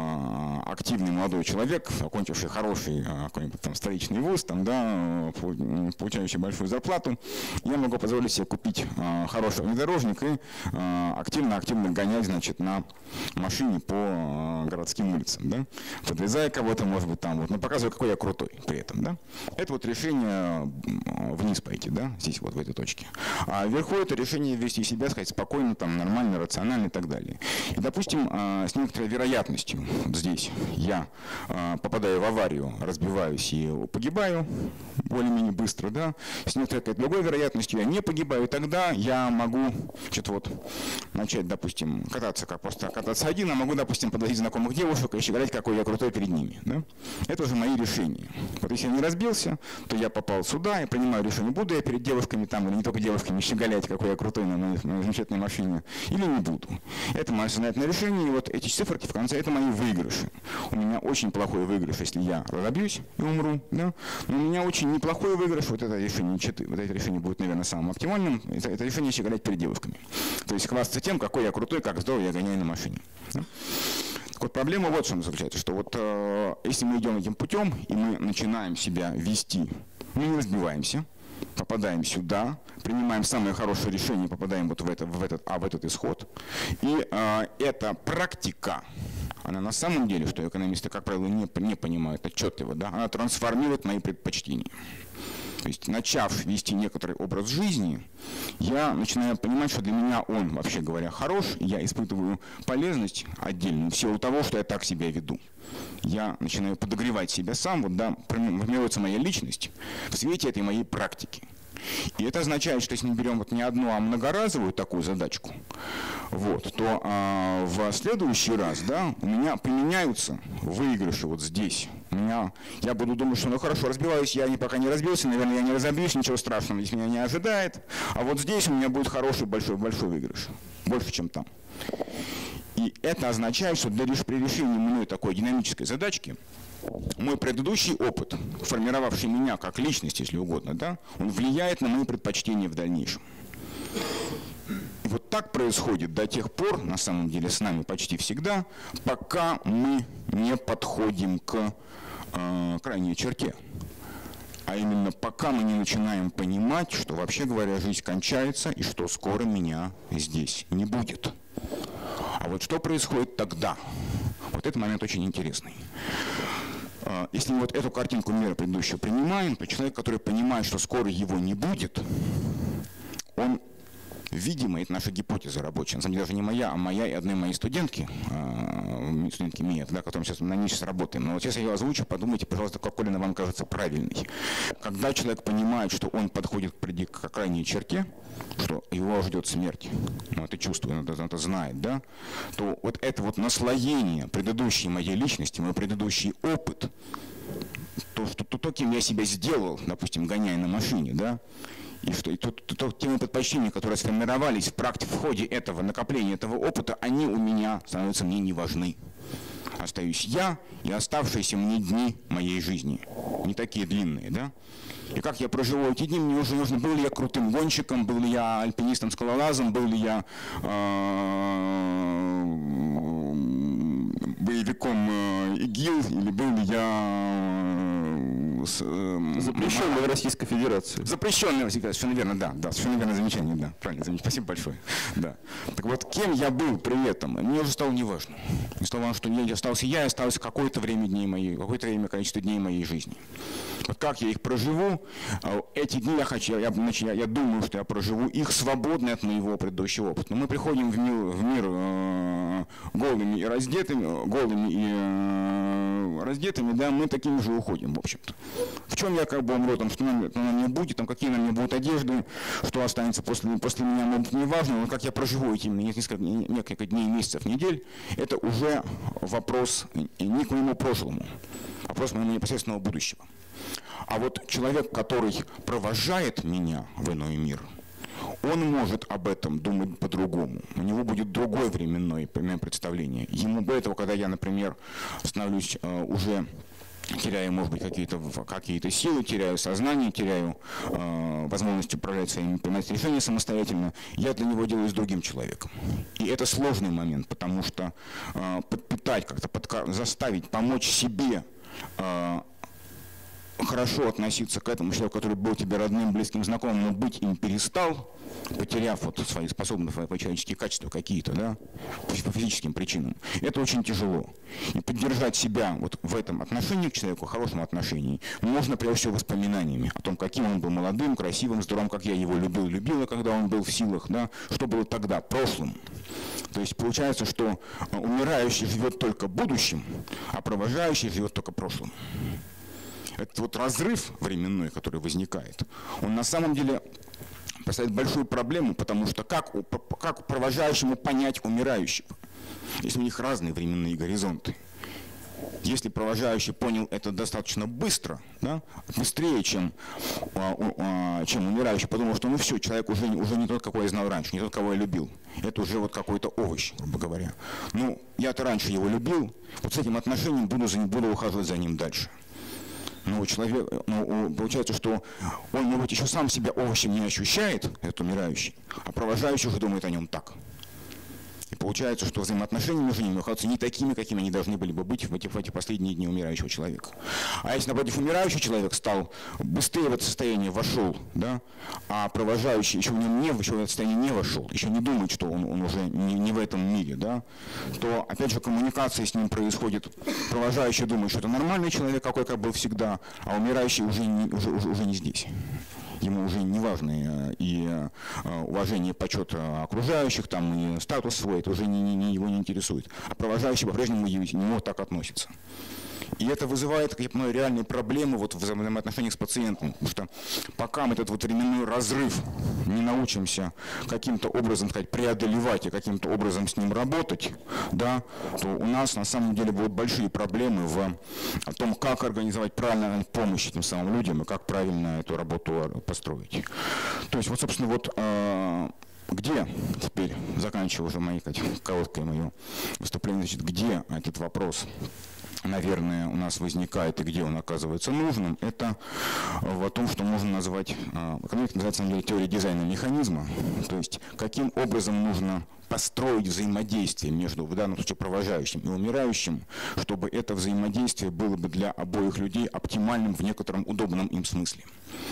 активный молодой человек, окончивший хороший какой-нибудь там столичный вуз, там, да, получающий большую зарплату, я могу позволить себе купить хороший внедорожник и активно гонять, значит, на машине по городским улицам, да, подрезая кого-то, может быть, там, вот, но показывая, какой я крутой при этом, да. Это вот решение вниз пойти, да, здесь вот в этой точке. А вверху это решение вести себя, сказать, спокойно, там, нормально, рационально и так далее. И, допустим, с некоторой вероятностью здесь я попадаю в аварию, разбиваюсь и погибаю более-менее быстро, да, с некоторой другой вероятностью я не погибаю, и тогда я могу что-то вот начать, допустим, кататься, как просто кататься один, а могу, допустим, подвозить знакомых девушек и щеголять, какой я крутой перед ними, да. Это уже мои решения. Вот если я не разбился, то я попал сюда, я принимаю решение, буду я перед девушками там, или не только девушками, щеголять, какой я крутой на моей замечательной машине, или не буду. Это мое сознательное решение, и вот эти циферки в конце, это мои выигрыши. У меня очень плохой выигрыш, если я разобьюсь и умру, да? Но у меня очень неплохой выигрыш, вот это решение читы, вот это решение будет, наверное, самым оптимальным, это решение щеголять перед девушками. То есть хвастаться тем, какой я крутой, как здорово я гоняю на машине. Да? Так вот, проблема вот в чем заключается, что вот если мы идем этим путем, и мы начинаем себя вести, мы не разбиваемся, попадаем сюда, принимаем самое хорошее решение, попадаем вот в этот исход. И эта практика, она на самом деле, что экономисты, как правило, не понимают отчетливо, да, она трансформирует мои предпочтения. То есть, начав вести некоторый образ жизни, я начинаю понимать, что для меня он, вообще говоря, хорош, и я испытываю полезность отдельную в силу того, что я так себя веду. Я начинаю подогревать себя сам, вот, да, формируется моя личность в свете этой моей практики. И это означает, что если мы берем вот не одну, а многоразовую такую задачку, вот, то в следующий раз, да, у меня применяются выигрыши вот здесь. Я буду думать, что ну хорошо, разбиваюсь, я пока не разбился, наверное, я не разобьюсь, ничего страшного здесь меня не ожидает. А вот здесь у меня будет хороший большой выигрыш, больше, чем там. И это означает, что лишь при решении мной такой динамической задачки мой предыдущий опыт, формировавший меня как личность, если угодно, да, он влияет на мои предпочтения в дальнейшем. И вот так происходит до тех пор, на самом деле, с нами почти всегда, пока мы не подходим к крайней черте. А именно пока мы не начинаем понимать, что, вообще говоря, жизнь кончается и что скоро меня здесь не будет. А вот что происходит тогда? Вот этот момент очень интересный. Если мы вот эту картинку мира предыдущего принимаем, то человек, который понимает, что скоро его не будет, он, видимо, это наша гипотеза рабочая, на самом деле даже не моя, а моя и одной моей студентки Мия, да, которым сейчас на ней сейчас работаем. Но вот сейчас я ее озвучу, подумайте, пожалуйста, какой она вам кажется правильной. Когда человек понимает, что он подходит к крайней черте, что его ждет смерть, ну, это чувствует, он это знает, да, то вот это вот наслоение предыдущей моей личности, мой предыдущий опыт, то, кем я себя сделал, допустим, гоняя на машине, да, и что те мои предпочтения, которые сформировались в ходе этого накопления этого опыта, они у меня становятся мне не важны. Остаюсь я и оставшиеся мне дни моей жизни. Не такие длинные, да? И как я проживу эти дни, мне уже нужно, был ли я крутым гонщиком, был ли я альпинистом-скалолазом, был ли я боевиком ИГИЛ, или был ли я Запрещенный в Российской Федерации. Запрещенный в Российской Федерации, совершенно верно, да, совершенно верное замечание, да, правильно замечание, спасибо большое, да. Так вот, кем я был при этом, мне уже стало неважно. Мне стало важно, что я остался какое-то время количество дней моей жизни. Вот как я их проживу, эти дни я думаю, что я проживу их свободно от моего предыдущего опыта. Но мы приходим в мир голыми и раздетыми, да, мы такими же уходим, в общем-то. В чем я как бы умру, там, что на мне будет, там, какие на мне будут одежды, что останется после меня, может, не важно, но как я проживу эти несколько дней, месяцев, недель, это уже вопрос не к моему прошлому, а вопрос моего непосредственного будущего. А вот человек, который провожает меня в иной мир, он может об этом думать по-другому. У него будет другое временное представление. Ему до этого, когда я, например, становлюсь уже, теряю, может быть, какие-то силы, теряю сознание, теряю возможность управлять своими, принимать решения самостоятельно, я для него делаюсь другим человеком. И это сложный момент, потому что подпитать, как-то заставить, помочь себе хорошо относиться к этому человеку, который был тебе родным, близким, знакомым, но быть им перестал, потеряв вот свои способности, свои человеческие качества какие-то, да, по физическим причинам. Это очень тяжело. И поддержать себя вот в этом отношении к человеку, в хорошем отношении, можно прежде всего воспоминаниями о том, каким он был молодым, красивым, здоровым, как я его любила, когда он был в силах, да, что было тогда, прошлым. То есть получается, что умирающий живет только будущим, а провожающий живет только прошлым. Этот вот разрыв временной, который возникает, он на самом деле представляет большую проблему, потому что как провожающему понять умирающего, если у них разные временные горизонты? Если провожающий понял это достаточно быстро, да, быстрее, чем умирающий, подумал, что ну все, человек уже не тот, кого я знал раньше, не тот, кого я любил. Это уже вот какой-то овощ, грубо говоря. Ну, я-то раньше его любил, вот с этим отношением буду ухаживать за ним дальше. Но получается, что он, может быть, еще сам себя овощем не ощущает, этот умирающий, а провожающий уже думает о нем так. И получается, что взаимоотношения между ними оказываются не такими, какими они должны были бы быть в эти последние дни умирающего человека. А если, напротив, умирающий человек стал быстрее в это состояние вошел, да, а провожающий еще в это состояние не вошел, еще не думает, что он уже не в этом мире, да, то, опять же, коммуникация с ним происходит. Провожающий думает, что это нормальный человек, какой как был всегда, а умирающий уже не здесь. Ему уже не важно и уважение, почет окружающих, там, и статус свой, это уже его не интересует. А провожающий по-прежнему к нему так относится. И это вызывает, как я понимаю, реальные проблемы вот в взаимоотношениях с пациентом. Потому что пока мы этот вот временной разрыв не научимся каким-то образом, сказать, преодолевать и каким-то образом с ним работать, да, то у нас на самом деле будут большие проблемы в том, как организовать правильную помощь этим самым людям и как правильно эту работу построить. То есть вот, собственно, вот где теперь, заканчивая уже короткое мое выступление, значит, где этот вопрос, наверное, у нас возникает и где он оказывается нужным, это в том, что можно назвать, экономика называется, на самом деле, теорией дизайна механизма, то есть каким образом нужно построить взаимодействие между, в данном случае, провожающим и умирающим, чтобы это взаимодействие было бы для обоих людей оптимальным в некотором удобном им смысле.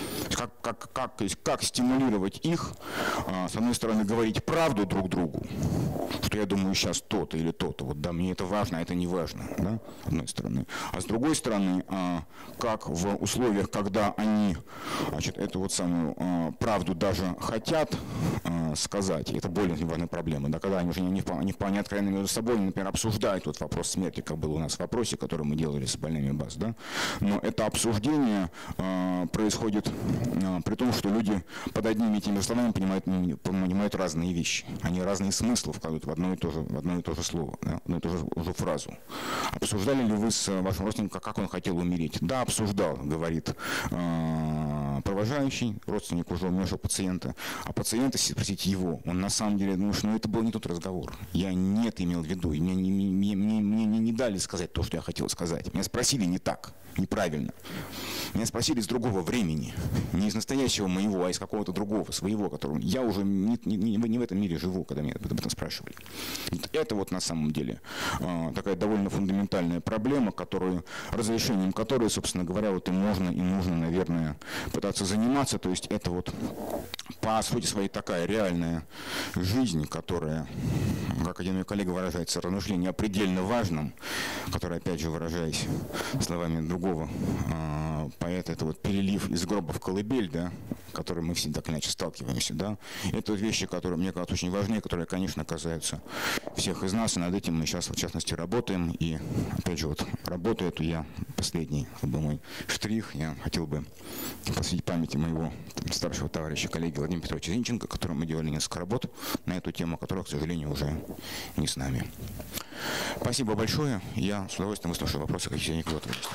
Как стимулировать их, с одной стороны, говорить правду друг другу, что я думаю сейчас то-то или то-то, вот да, мне это важно, а это не важно, да, с одной стороны. А с другой стороны, как в условиях, когда они, значит, эту вот самую правду даже хотят сказать, это более важная проблема, да, когда они уже не вполне откровенно между собой, например, обсуждают вот вопрос смерти, как было у нас в вопросе, который мы делали с больными БАС, да, но это обсуждение происходит при том, что люди под одними и теми же словами понимают разные вещи. Они разные смыслы вкладывают в одно и то же слово, да, одну и ту же фразу. Обсуждали ли вы с вашим родственником, как он хотел умереть? Да, обсуждал, говорит провожающий, родственник уже умершего пациента, а пациент, если спросить его, он на самом деле думает, что это был не тот разговор. Я не это имел в виду, и мне не дали сказать то, что я хотел сказать. Меня спросили не так, неправильно. Меня спросили из другого времени, не из настоящего моего, а из какого-то другого, своего, которого я уже не в этом мире живу, когда меня об этом спрашивали. Это вот на самом деле такая довольно фундаментальная проблема, разрешением которой, собственно говоря, вот и можно, и нужно, наверное, пытаться заниматься. То есть это вот по сути своей такая реальная жизнь, которая, как один мой коллега выражается, размышление о предельно важном, которое, опять же, выражаясь словами другого поэта, это вот перелив из гроба в колыбель, да, которым мы все так иначе сталкиваемся, да. Это вещи, которые, мне кажется, очень важны, которые, конечно, касаются всех из нас, и над этим мы сейчас, в частности, работаем, и, опять же, вот, работаю эту я, последний, мой штрих, я хотел бы посвятить памяти моего старшего товарища, коллеги Владимира Петровича Зинченко, которым мы делали несколько работ на эту тему, которая, к сожалению, уже не с нами. Спасибо большое, я с удовольствием выслушаю вопросы, какие у кого-то есть.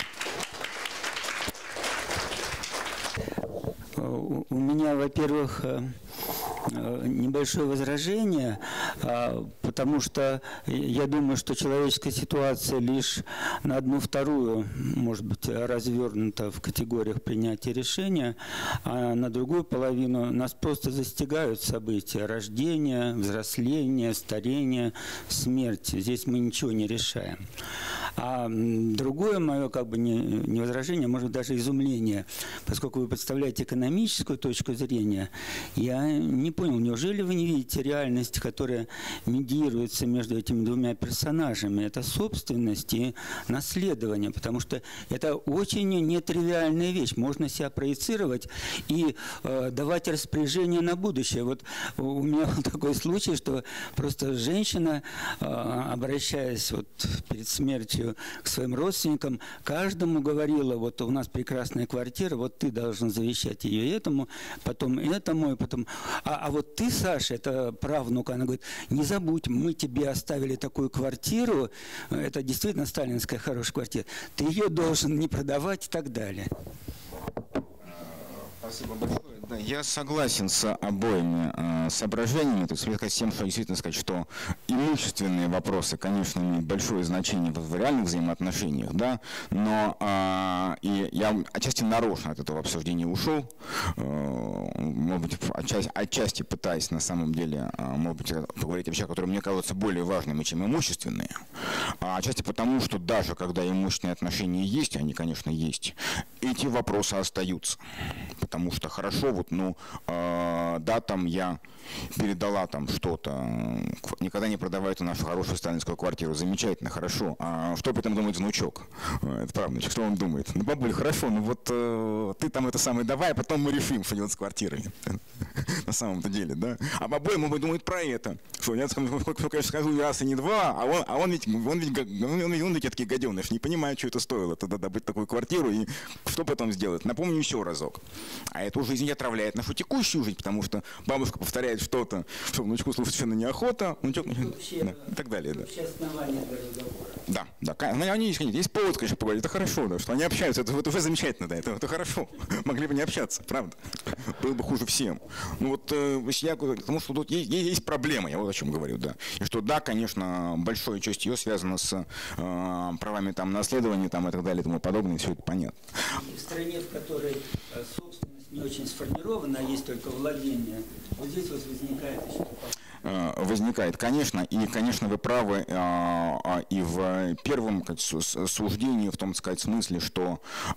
У меня, во-первых, небольшое возражение, потому что я думаю, что человеческая ситуация лишь на 1/2, может быть, развернута в категориях принятия решения, а на другую половину нас просто застигают события: рождение, взросление, старение, смерть. Здесь мы ничего не решаем. А другое мое не возражение, может быть, даже изумление, поскольку вы представляете экономическую точку зрения, я не понял, неужели вы не видите реальность, которая медиируется между этими двумя персонажами? Это собственность и наследование, потому что это очень нетривиальная вещь. Можно себя проецировать и давать распоряжение на будущее. Вот у меня был такой случай, что просто женщина, обращаясь вот перед смертью к своим родственникам, каждому говорила: вот у нас прекрасная квартира, вот ты должен завещать ее этому, потом этому, и потом... А вот ты, Саша, это правнука, она говорит: не забудь, мы тебе оставили такую квартиру, это действительно сталинская хорошая квартира, ты ее должен не продавать и так далее. Спасибо большое. Да, я согласен с обоими соображениями, то есть с тем, что действительно сказать, что имущественные вопросы, конечно, имеют большое значение в реальных взаимоотношениях, да, но и я отчасти нарочно от этого обсуждения ушел, может быть, отчасти пытаясь на самом деле, может быть, поговорить о вещах, которые мне кажутся более важными, чем имущественные, а отчасти потому, что даже когда имущественные отношения есть, они, конечно, есть, эти вопросы остаются, потому что хорошо, вот, ну, да, там я передала там что-то, никогда не продавай эту нашу хорошую сталинскую квартиру, замечательно, хорошо, а что при этом думает внучок? Это правнучек, что он думает? Ну, бабуль, хорошо, ну вот ты там это самое давай, а потом мы решим, что делать с квартирой. На самом-то деле, да? А бабуль, может быть, думает про это, что я, конечно, скажу раз и не два, а он ведь такие гаденыш, не понимает, что это стоило, тогда добыть такую квартиру, и что потом сделать? Напомню еще разок. А эту жизнь отравляет нашу текущую жизнь, потому что бабушка повторяет что-то, что внучку слушать совершенно неохота, внучок, да, и так далее. Да. Да, они есть повод, конечно, поговорить, это хорошо, да, что они общаются, это уже замечательно, да, это хорошо. Могли бы не общаться, правда. Было бы хуже всем. Ну вот, я говорю, потому что тут есть проблема, я вот о чем говорю, да. И что, да, конечно, большая часть ее связана с правами там наследования там, и так далее, и тому подобное, все это понятно. И в стране, в которой собственность не очень сформирована, а есть только владение, вот здесь вот возникает еще... Возникает, конечно, и, конечно, вы правы и в первом суждении, в том, сказать, смысле, что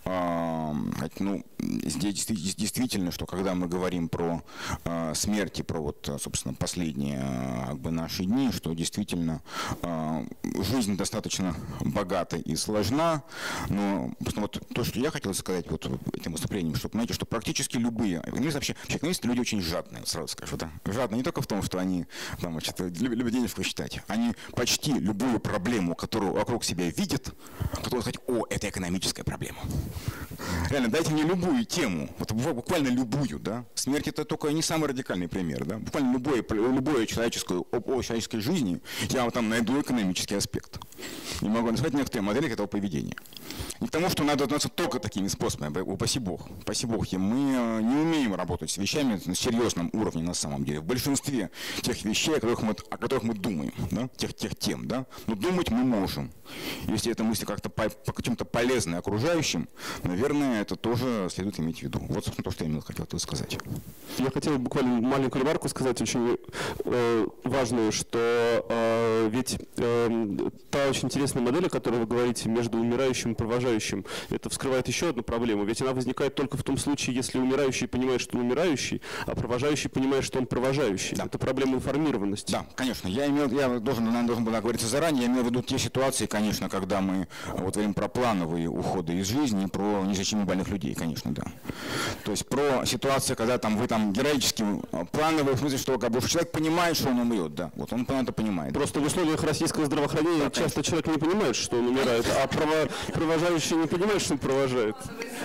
ну, здесь действительно, что когда мы говорим про смерть и про, вот, собственно, последние как бы, наши дни, что действительно жизнь достаточно богата и сложна, но вот то, что я хотел сказать вот этим выступлением, что, понимаете, что практически любые, вообще экономисты люди очень жадные, сразу скажу, да, жадные не только в том, что они там, значит, любят денежку считать. Они почти любую проблему, которую вокруг себя видят, готовы сказать: о, это экономическая проблема. Реально, дайте мне любую тему, вот буквально любую, да. Смерть — это только не самый радикальный пример, да. Буквально любой человеческой жизни я вот там найду экономический аспект. И могу назвать некоторые модели этого поведения. Не к тому, что надо относиться только такими способами, упаси Бог. Упаси Бог. И мы не умеем работать с вещами на серьезном уровне на самом деле. В большинстве тех вещей, о которых мы думаем, да? тех тем, да? Но думать мы можем. Если эта мысль как-то по каким-то полезной окружающим, наверное, это тоже следует иметь в виду. Вот, собственно, то, что я хотел сказать. Я хотел буквально маленькую ремарку сказать, очень важную, что ведь та очень интересная модель, о которой вы говорите, между умирающим и провожающим, это вскрывает еще одну проблему. Ведь она возникает только в том случае, если умирающий понимает, что он умирающий, а провожающий понимает, что он провожающий. Да. Это проблема информированности. Да, конечно. Я должен был оговориться заранее, я имею в виду те ситуации, конечно, когда мы говорим про плановые уходы из жизни, про неизлечимо больных людей, конечно, да. То есть про ситуацию, когда вы героически плановые, в смысле, что человек понимает, что он умрет, да. Вот он это понимает. Просто в условиях российского здравоохранения часто человек не понимает, что он умирает, а провожающий не понимает, что он провожает.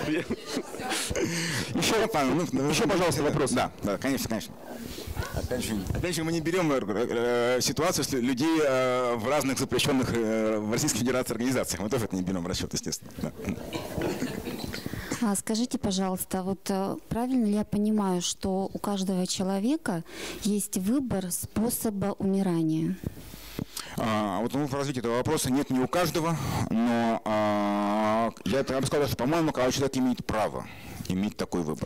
Еще, пожалуйста, вопрос. Да, конечно. Опять же, мы не берем ситуацию с людей в разных запрещенных в Российской Федерации организациях. Мы тоже это не берем в расчет, естественно. Да. Скажите, пожалуйста, вот правильно ли я понимаю, что у каждого человека есть выбор способа умирания? Вот в развитии этого вопроса нет не у каждого, но я бы сказал, что, по-моему, каждый человек имеет право иметь такой выбор.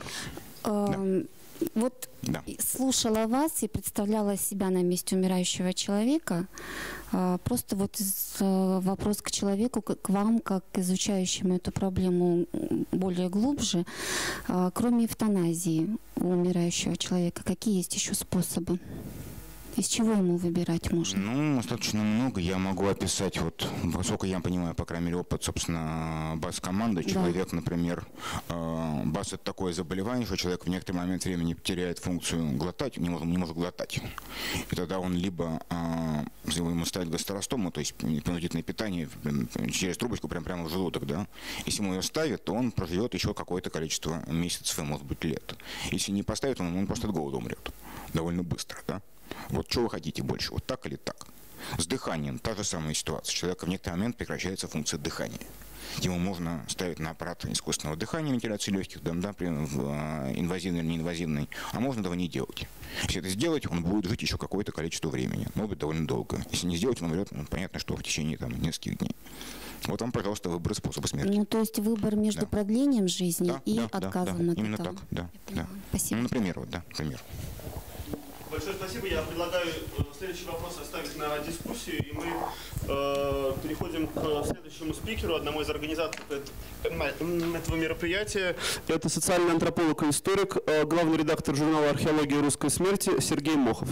Вот слушала вас и представляла себя на месте умирающего человека. Просто вот вопрос к человеку, к вам, как изучающему эту проблему более глубже. Кроме эвтаназии у умирающего человека, какие есть еще способы? Из чего ему выбирать можно? Достаточно много. Я могу описать, насколько я понимаю, по крайней мере, опыт, собственно, БАС-команды. Человек, например, БАС – это такое заболевание, что человек в некоторый момент времени теряет функцию глотать, не может глотать. И тогда он либо ему ставят гастростому, то есть принудительное питание через трубочку прямо в желудок, да. Если ему ее ставят, то он проживет еще какое-то количество месяцев, и, может быть, лет. Если не поставят, он просто от голода умрет довольно быстро, да. Вот что вы хотите больше, вот так или так? С дыханием та же самая ситуация. У человека в некоторый момент прекращается функция дыхания. Ему можно ставить на аппарат искусственного дыхания, вентиляции легких, инвазивный или неинвазивный, а можно этого не делать. Если это сделать, он будет жить еще какое-то количество времени, может быть, довольно долго. Если не сделать, он умрет, понятно, что в течение нескольких дней. Вот вам, пожалуйста, выбор способа смерти. То есть выбор между продлением жизни и отказом от именно этого. Так, да. Спасибо. Например, например. Большое спасибо. Я предлагаю следующий вопрос оставить на дискуссию, и мы переходим к следующему спикеру, одному из организаторов этого мероприятия. Это социальный антрополог и историк, главный редактор журнала «Археология русской смерти» Сергей Мохов.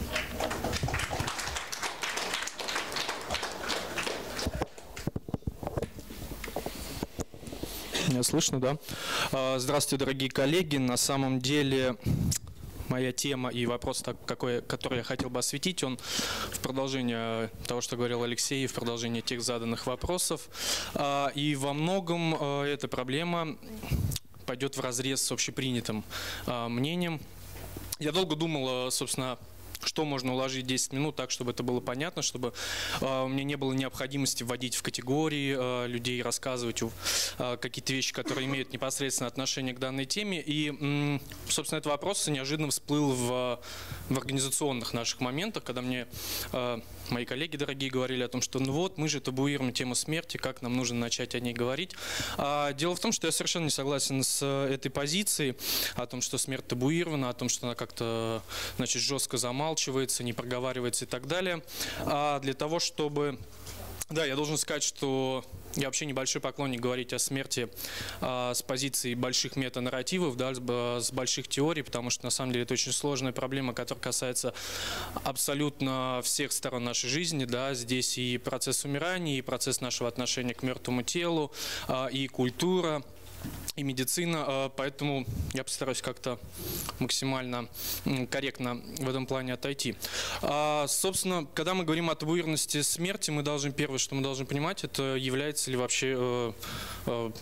Меня слышно, да? Здравствуйте, дорогие коллеги. На самом деле моя тема и вопрос, который я хотел бы осветить, он в продолжение того, что говорил Алексей, в продолжение тех заданных вопросов. И во многом эта проблема пойдет вразрез с общепринятым мнением. Я долго думал, собственно, что можно уложить в 10 минут так, чтобы это было понятно, чтобы мне не было необходимости вводить в категории людей, рассказывать какие-то вещи, которые имеют непосредственно отношение к данной теме. И, собственно, этот вопрос неожиданно всплыл в организационных наших моментах, когда мне мои коллеги дорогие говорили о том, что мы же табуируем тему смерти, как нам нужно начать о ней говорить. Дело в том, что я совершенно не согласен с этой позицией, о том, что смерть табуирована, о том, что она как-то, жестко замалчивается, не проговаривается и так далее. Для того, чтобы... Да, я должен сказать, что я вообще небольшой поклонник говорить о смерти с позиции больших метанарративов, да, с больших теорий, потому что на самом деле это очень сложная проблема, которая касается абсолютно всех сторон нашей жизни. Да. Здесь и процесс умирания, и процесс нашего отношения к мертвому телу, и культура, и медицина, поэтому я постараюсь как-то максимально корректно в этом плане отойти. Собственно, когда мы говорим о табуированности смерти, первое, что мы должны понимать, это является ли вообще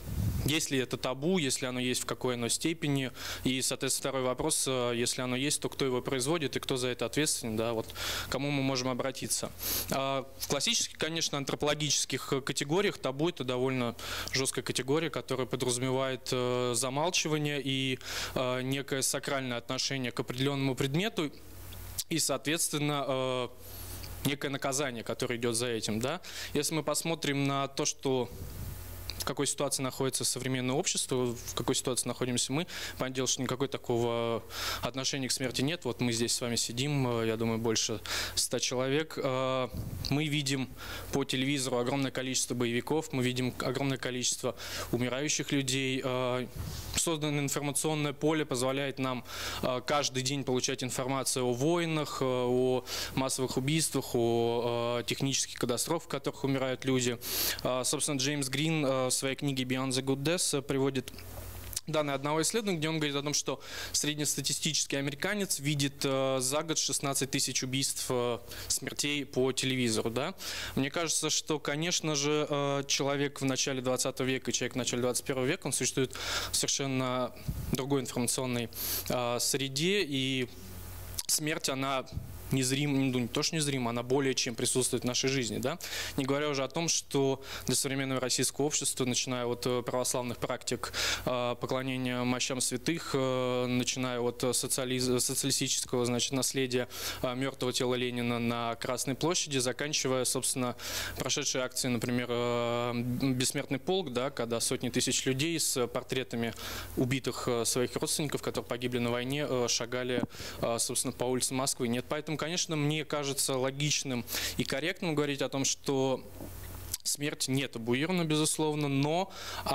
есть ли это табу, если оно есть, в какой оно степени. И, соответственно, второй вопрос, если оно есть, то кто его производит и кто за это ответственен, да, вот, к кому мы можем обратиться. В классических, конечно, антропологических категориях табу – это довольно жесткая категория, которая подразумевает замалчивание и некое сакральное отношение к определенному предмету и, соответственно, некое наказание, которое идет за этим. Да? Если мы посмотрим на то, что в какой ситуации находится современное общество, в какой ситуации находимся мы, понятное дело, что никакой такого отношения к смерти нет. Вот мы здесь с вами сидим, я думаю, больше 100 человек. Мы видим по телевизору огромное количество боевиков, мы видим огромное количество умирающих людей. Созданное информационное поле позволяет нам каждый день получать информацию о войнах, о массовых убийствах, о технических катастрофах, в которых умирают люди. Собственно, Джеймс Грин в своей книге «Beyond the Good Death» приводит данные одного исследования, где он говорит о том, что среднестатистический американец видит за год 16 тысяч убийств, смертей по телевизору. Да? Мне кажется, что, конечно же, человек в начале 20 века и человек в начале 21 века, он существует в совершенно другой информационной среде, и смерть, она незримо, не то что незримо, она более чем присутствует в нашей жизни. Да? Не говоря уже о том, что для современного российского общества, начиная от православных практик поклонения мощам святых, начиная от социалистического, значит, наследия мертвого тела Ленина на Красной площади, заканчивая, собственно, прошедшей акцией, например, «Бессмертный полк», да, когда сотни тысяч людей с портретами убитых своих родственников, которые погибли на войне, шагали, собственно, по улицам Москвы. Нет, поэтому, конечно, мне кажется логичным и корректным говорить о том, что смерть не табуирована, безусловно, но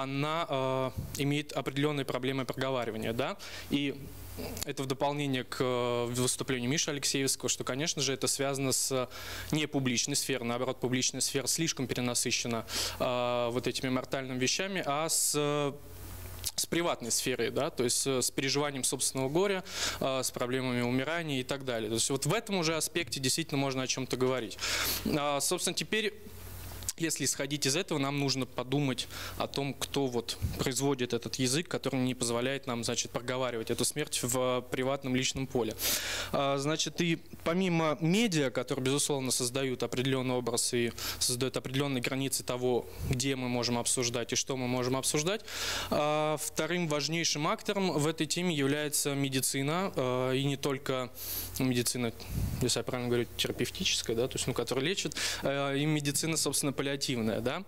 она имеет определенные проблемы проговаривания. Да? И это в дополнение к выступлению Миши Алексеевского, что, конечно же, это связано с непубличной сферой. Наоборот, публичная сфера слишком перенасыщена вот этими мортальными вещами, а с приватной сферой, да, то есть с переживанием собственного горя, с проблемами умирания и так далее. То есть вот в этом уже аспекте действительно можно о чем-то говорить. Собственно, теперь, если исходить из этого, нам нужно подумать о том, кто вот производит этот язык, который не позволяет нам, значит, проговаривать эту смерть в приватном личном поле. Значит, и помимо медиа, которые, безусловно, создают определенный образ и создают определенные границы того, где мы можем обсуждать и что мы можем обсуждать, вторым важнейшим актором в этой теме является медицина, и не только медицина, если я правильно говорю, терапевтическая, да, то есть, которая лечит, и медицина, собственно, паллиативная, да.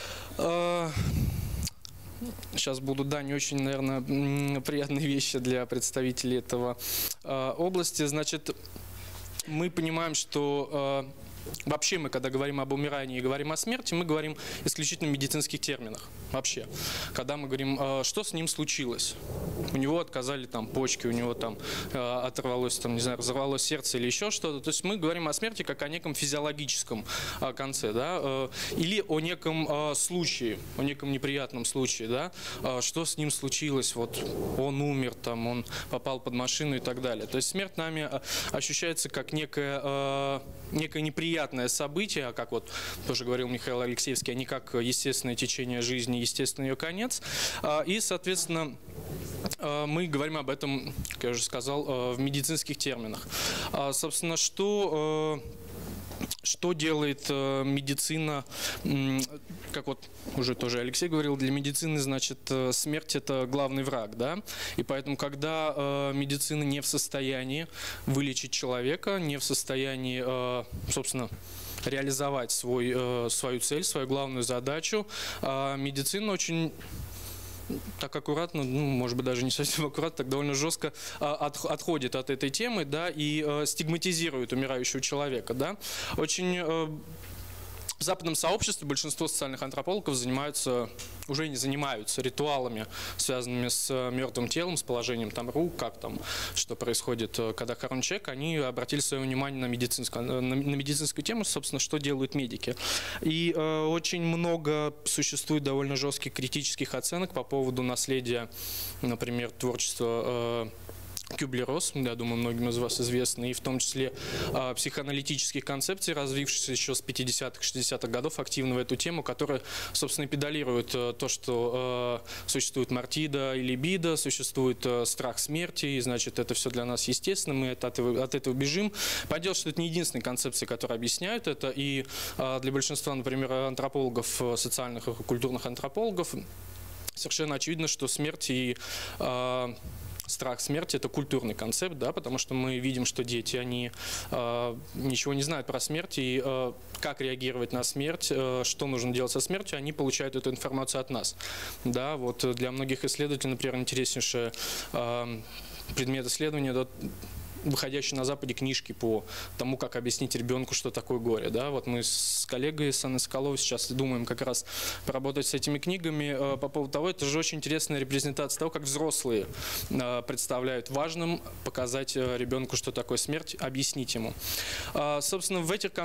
Сейчас будут, да, не очень, наверное, приятные вещи для представителей этого области. Значит, мы понимаем, что вообще мы, когда говорим об умирании и говорим о смерти, мы говорим исключительно в медицинских терминах. Вообще. Когда мы говорим, что с ним случилось. У него отказали там почки, у него там оторвалось, там, не знаю, разорвалось сердце или еще что-то. То есть мы говорим о смерти как о неком физиологическом конце, да, или о неком случае, о неком неприятном случае, да, что с ним случилось, вот он умер, там, он попал под машину и так далее. То есть смерть нами ощущается как некое неприятное событие, как вот тоже говорил Михаил Алексеевский, а не как естественное течение жизни, естественный ее конец. И, соответственно, мы говорим об этом, как я уже сказал, в медицинских терминах. Собственно, что делает медицина, как вот уже тоже Алексей говорил, для медицины, значит, смерть – это главный враг, да, и поэтому, когда медицина не в состоянии вылечить человека, не в состоянии, собственно, реализовать свою цель, свою главную задачу, медицина очень так аккуратно, ну, может быть, даже не совсем аккуратно, так довольно жестко отходит от этой темы, да, и стигматизирует умирающего человека, да. Очень в западном сообществе большинство социальных антропологов уже не занимаются ритуалами, связанными с мертвым телом, с положением там рук, как там, что происходит, когда хоронят человека. Они обратили свое внимание на медицинскую тему, собственно, что делают медики. И очень много существует довольно жестких критических оценок по поводу наследия, например, творчества Кюблер-Росс, я думаю, многим из вас известны, и в том числе психоаналитических концепций, развившихся еще с 50-х, 60-х годов активно в эту тему, которая, собственно, педалирует то, что существует мартида и либидо, существует страх смерти, и, значит, это все для нас естественно, мы от этого бежим. Понятное дело, что это не единственные концепции, которые объясняют это, и для большинства, например, антропологов, социальных и культурных антропологов, совершенно очевидно, что смерть и страх смерти – это культурный концепт, да, потому что мы видим, что дети, они ничего не знают про смерть, и как реагировать на смерть, что нужно делать со смертью, они получают эту информацию от нас. Да, вот для многих исследователей, например, интереснейший предмет исследования – выходящие на Западе книжки по тому, как объяснить ребенку, что такое горе. Да? Вот мы с коллегой с Анной Соколовой сейчас думаем как раз поработать с этими книгами по поводу того, это же очень интересная репрезентация того, как взрослые представляют важным показать ребенку, что такое смерть, объяснить ему. Собственно,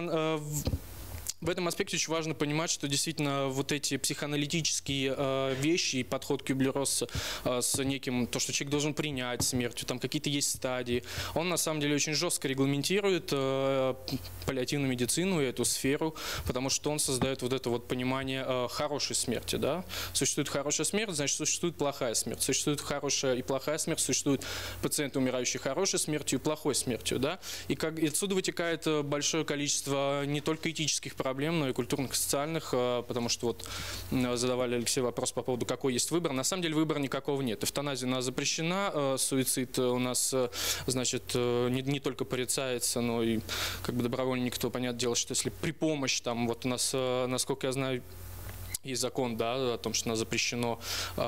в этом аспекте очень важно понимать, что действительно вот эти психоаналитические вещи и подход Кюблер-Росса с неким, то, что человек должен принять смертью, там какие-то есть стадии, он на самом деле очень жестко регламентирует паллиативную медицину и эту сферу, потому что он создает вот это вот понимание хорошей смерти. Да? Существует хорошая смерть, значит, существует плохая смерть. Существует хорошая и плохая смерть, существуют пациенты, умирающие хорошей смертью и плохой смертью. Да? И отсюда вытекает большое количество не только этических проблем, но и культурных и социальных, потому что вот задавали Алексею вопрос по поводу, какой есть выбор. На самом деле выбора никакого нет. Эвтаназия у нас запрещена, суицид у нас, значит, не только порицается, но и как бы добровольно никто, понятное дело, что если при помощи, там, вот у нас, насколько я знаю, есть закон, да, о том, что у нас запрещено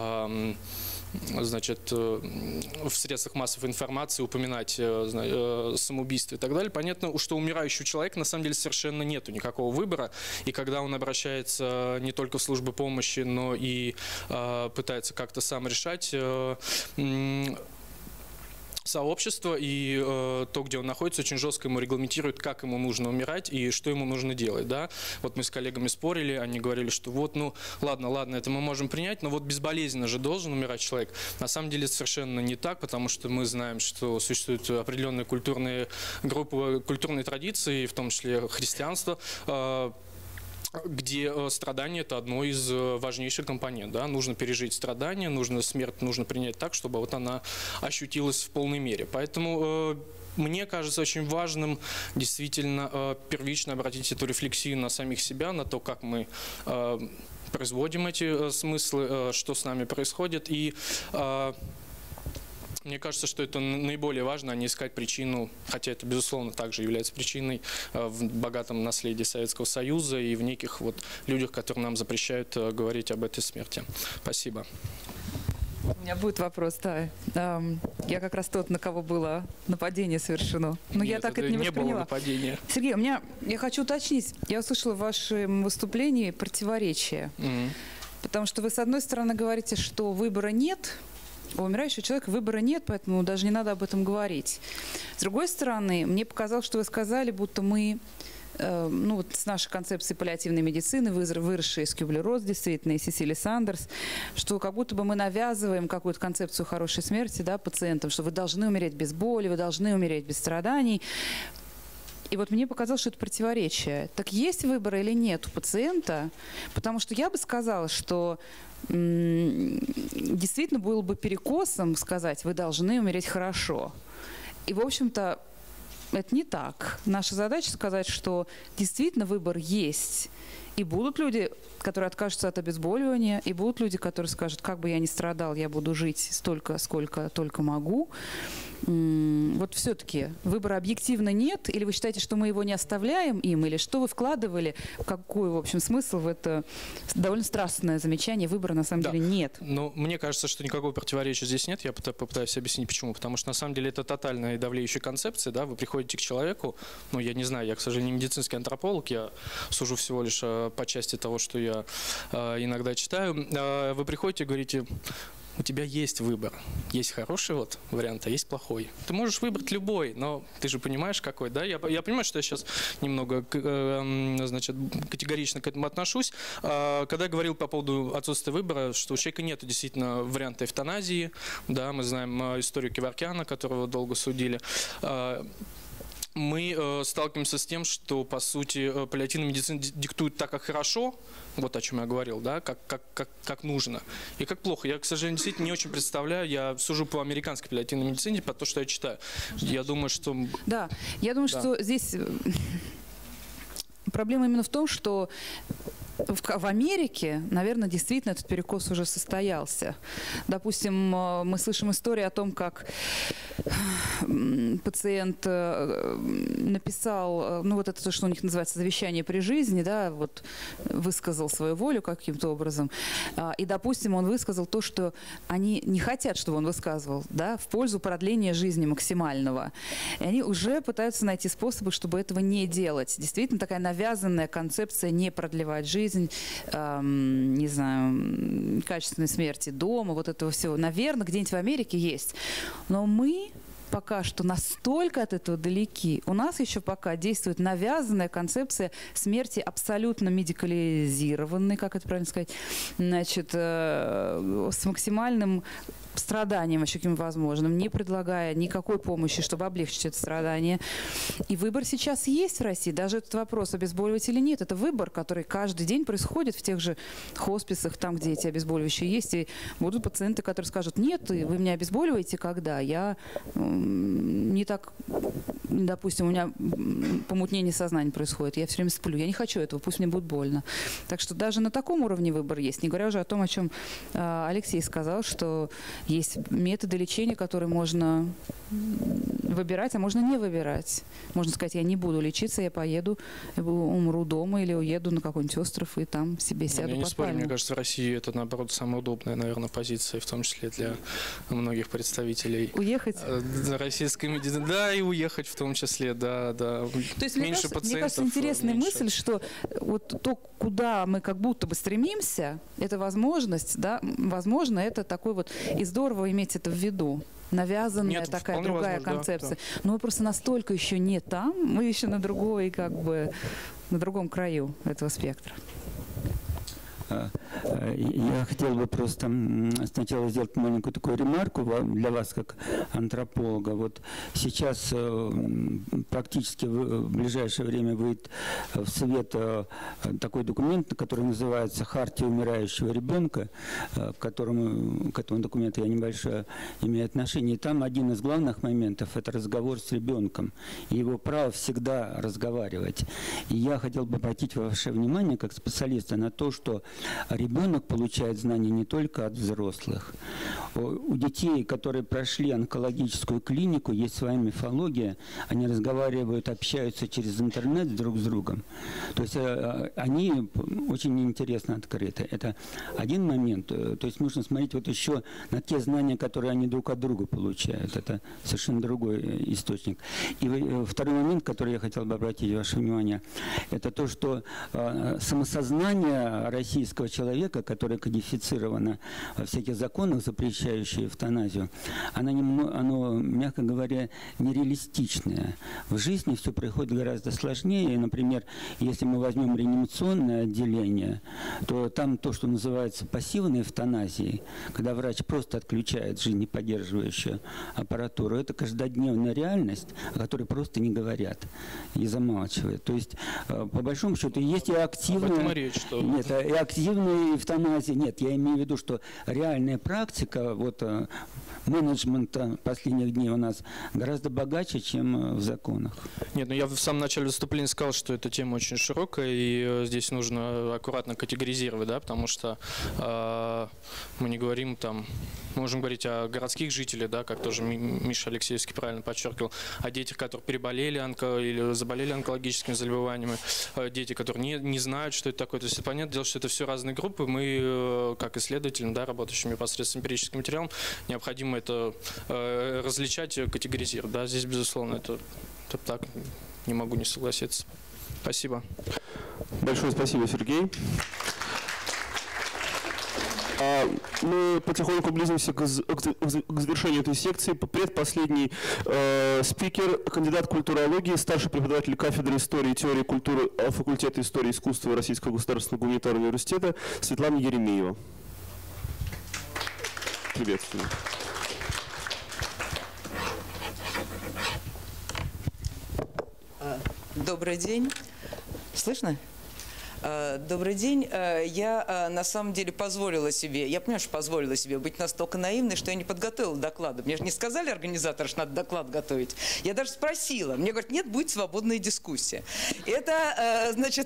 значит, в средствах массовой информации упоминать самоубийство и так далее. Понятно, что у умирающего человека на самом деле совершенно нету никакого выбора. И когда он обращается не только в службы помощи, но и пытается как-то сам решать, сообщество и то, где он находится, очень жестко ему регламентирует, как ему нужно умирать и что ему нужно делать. Да? Вот мы с коллегами спорили, они говорили, что вот, ну, ладно, это мы можем принять, но вот безболезненно же должен умирать человек. На самом деле это совершенно не так, потому что мы знаем, что существуют определенные культурные группы, культурные традиции, в том числе христианство, где страдание – это одно из важнейших компонентов. Да? Нужно пережить страдания, смерть нужно принять так, чтобы вот она ощутилась в полной мере. Поэтому мне кажется очень важным действительно первично обратить эту рефлексию на самих себя, на то, как мы производим эти смыслы, что с нами происходит. И мне кажется, что это наиболее важно, а не искать причину, хотя это, безусловно, также является причиной в богатом наследии Советского Союза и в неких вот людях, которые нам запрещают говорить об этой смерти. Спасибо. У меня будет вопрос, да. Я как раз тот, на кого было нападение совершено. Но нет, я так это не восприняла. Было нападения. Сергей, я хочу уточнить. Я услышала в вашем выступлении противоречие. Потому что вы, с одной стороны, говорите, что выбора нет, у умирающего человека выбора нет, поэтому даже не надо об этом говорить. С другой стороны, мне показалось, что вы сказали, будто мы, ну вот с нашей концепцией паллиативной медицины, выросшей из Кюблер-Росс, действительно, и Сесили Сандерс, что как будто бы мы навязываем какую-то концепцию хорошей смерти, да, пациентам, что вы должны умереть без боли, вы должны умереть без страданий. И вот мне показалось, что это противоречие. Так есть выбор или нет у пациента? Потому что я бы сказала, что действительно было бы перекосом сказать, вы должны умереть хорошо. И, в общем-то, это не так. Наша задача сказать, что действительно выбор есть. И будут люди, которые откажутся от обезболивания, и будут люди, которые скажут, как бы я ни страдал, я буду жить столько, сколько только могу. Вот все-таки выбора объективно нет? Или вы считаете, что мы его не оставляем им? Или что вы вкладывали, какой, в общем, смысл в это довольно страстное замечание? Выбора на самом деле нет. Ну, мне кажется, что никакого противоречия здесь нет. Я попытаюсь объяснить, почему. Потому что на самом деле это тотальная и давлеющая концепция. Да? Вы приходите к человеку, ну, я не знаю, я, к сожалению, не медицинский антрополог, я сужу всего лишь по части того, что я иногда читаю. Вы приходите и говорите, у тебя есть выбор. Есть хороший вот вариант, а есть плохой. Ты можешь выбрать любой, но ты же понимаешь, какой, да? Я понимаю, что я сейчас немного, значит, категорично к этому отношусь. Когда я говорил по поводу отсутствия выбора, что у человека нет действительно варианта эвтаназии, да, мы знаем историю Кеворкяна, которого долго судили. Мы сталкиваемся с тем, что, по сути, паллиативная медицина диктует так, как хорошо, вот о чем я говорил, да, как нужно, и как плохо. Я, к сожалению, действительно не очень представляю, я сужу по американской паллиативной медицине, по то, что я читаю. Я думаю, что... Да, я думаю, что здесь проблема именно в том, что в Америке, наверное, действительно этот перекос уже состоялся. Допустим, мы слышим историю о том, как пациент написал, ну вот это то, что у них называется завещание при жизни, да, вот высказал свою волю каким-то образом, и, допустим, он высказал то, что они не хотят, чтобы он высказывал, да, в пользу продления жизни максимального. И они уже пытаются найти способы, чтобы этого не делать. Действительно, такая навязанная концепция не продлевать жизнь, не знаю, качественной смерти дома, вот этого всего, наверное, где-нибудь в Америке есть. Но мы пока что настолько от этого далеки. У нас еще пока действует навязанная концепция смерти абсолютно медикализированной, как это правильно сказать, значит, с максимальным страданием вообще каким возможным, не предлагая никакой помощи, чтобы облегчить это страдание. И выбор сейчас есть в России. Даже этот вопрос, обезболивать или нет, это выбор, который каждый день происходит в тех же хосписах, там, где эти обезболивающие есть. И будут пациенты, которые скажут: нет, вы меня обезболиваете когда? Я не так, допустим, у меня помутнение сознания происходит, я все время сплю, я не хочу этого, пусть мне будет больно. Так что даже на таком уровне выбор есть. Не говоря уже о том, о чем Алексей сказал, что есть методы лечения, которые можно выбирать, а можно не выбирать. Можно сказать: я не буду лечиться, я поеду, умру дома или уеду на какой-нибудь остров и там себе сяду я не под спорю, пальму. мне кажется, в России это, наоборот, самая удобная, наверное, позиция, в том числе для многих представителей Уехать? Российской медицины. Да, и уехать в том числе, да. То есть, меньше мне кажется, интересная мысль, что вот то, куда мы как будто бы стремимся, это возможность, да, возможно, это такой вот, и здорово иметь это в виду. Навязанная такая другая концепция. Да. Но мы просто настолько еще не там, мы еще на другой, как бы, на другом краю этого спектра. Я хотел бы просто сначала сделать маленькую такую ремарку для вас, как антрополога. Вот сейчас практически в ближайшее время выйдет в свет такой документ, который называется «Хартия умирающего ребенка», к этому документу я небольшое имею отношение. И там один из главных моментов – это разговор с ребенком, и его право всегда разговаривать. И я хотел бы обратить ваше внимание, как специалиста, на то, что ребенок получает знания не только от взрослых. У детей, которые прошли онкологическую клинику, есть своя мифология. Они разговаривают, общаются через интернет друг с другом. То есть они очень интересно открыты. Это один момент. То есть нужно смотреть вот еще на те знания, которые они друг от друга получают. Это совершенно другой источник. И второй момент, который я хотел бы обратить ваше внимание, это то, что самосознание российского человека, которое кодифицировано во всяких законах, запрещающих эвтаназию, оно, мягко говоря, нереалистичное. В жизни все происходит гораздо сложнее. Например, если мы возьмем реанимационное отделение, то там то, что называется пассивной эвтаназией, когда врач просто отключает жизнеподдерживающую аппаратуру, это каждодневная реальность, о которой просто не говорят и замалчивают. То есть, по большому счету, есть и активная... Нет, и активная эвтаназия. Нет, я имею в виду, что реальная практика менеджмента последних дней у нас гораздо богаче, чем в законах. Нет, я в самом начале выступления сказал, что эта тема очень широкая, и здесь нужно аккуратно категоризировать, да, потому что мы не говорим там, мы можем говорить о городских жителях, да, как тоже Миша Алексеевский правильно подчеркивал, о детях, которые переболели или заболели онкологическими заболеваниями, дети, которые не знают, что это такое. То есть понятное дело, что это все разные группы. Мы, как исследователи, да, работающие непосредственно с эмпирическим материалом, необходимо это различать, категоризировать. Да, здесь, безусловно, это так, не могу не согласиться. Спасибо. Большое спасибо, Сергей. Мы потихоньку близимся к завершению этой секции. Предпоследний спикер, кандидат культурологии, старший преподаватель кафедры истории и теории культуры факультета истории и искусства Российского государственного гуманитарного университета Светлана Еремеева. Приветствую. Добрый день. Слышно? Добрый день. Я на самом деле позволила себе, я понимаю, что позволила себе быть настолько наивной, что я не подготовила доклада. Мне же не сказали организаторы, что надо доклад готовить. Я даже спросила. Мне говорят, нет, будет свободная дискуссия. Это, значит,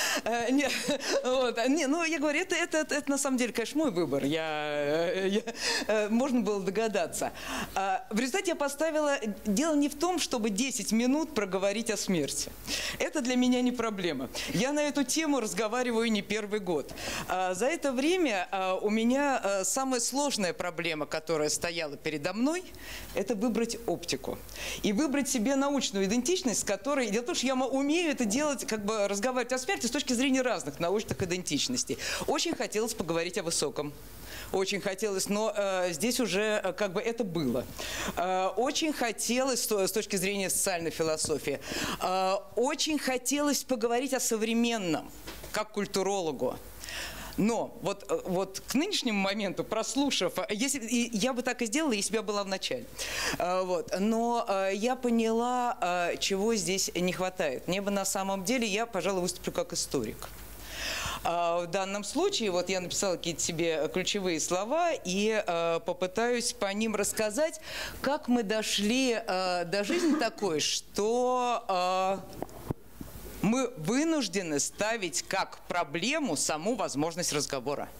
ну, я говорю, это на самом деле, конечно, мой выбор. Можно было догадаться. В результате я поставила, дело не в том, чтобы 10 минут проговорить о смерти. Это для меня не проблема. Я на эту тему разговариваю не первый год. За это время у меня самая сложная проблема, которая стояла передо мной, это выбрать оптику. И выбрать себе научную идентичность, с которой... Дело в том, что я умею это делать, как бы разговаривать о смерти с точки зрения разных научных идентичностей. Очень хотелось поговорить о высоком. Очень хотелось, но здесь уже как бы это было. Очень хотелось с точки зрения социальной философии. Очень хотелось поговорить о современном, как культурологу. Но вот к нынешнему моменту, прослушав, я бы так и сделала, если бы я была в начале. Но я поняла, чего здесь не хватает. Мне бы на самом деле, я, пожалуй, выступлю как историк. В данном случае вот я написала какие-то себе ключевые слова и попытаюсь по ним рассказать, как мы дошли до жизни такой, что мы вынуждены ставить как проблему саму возможность разговора.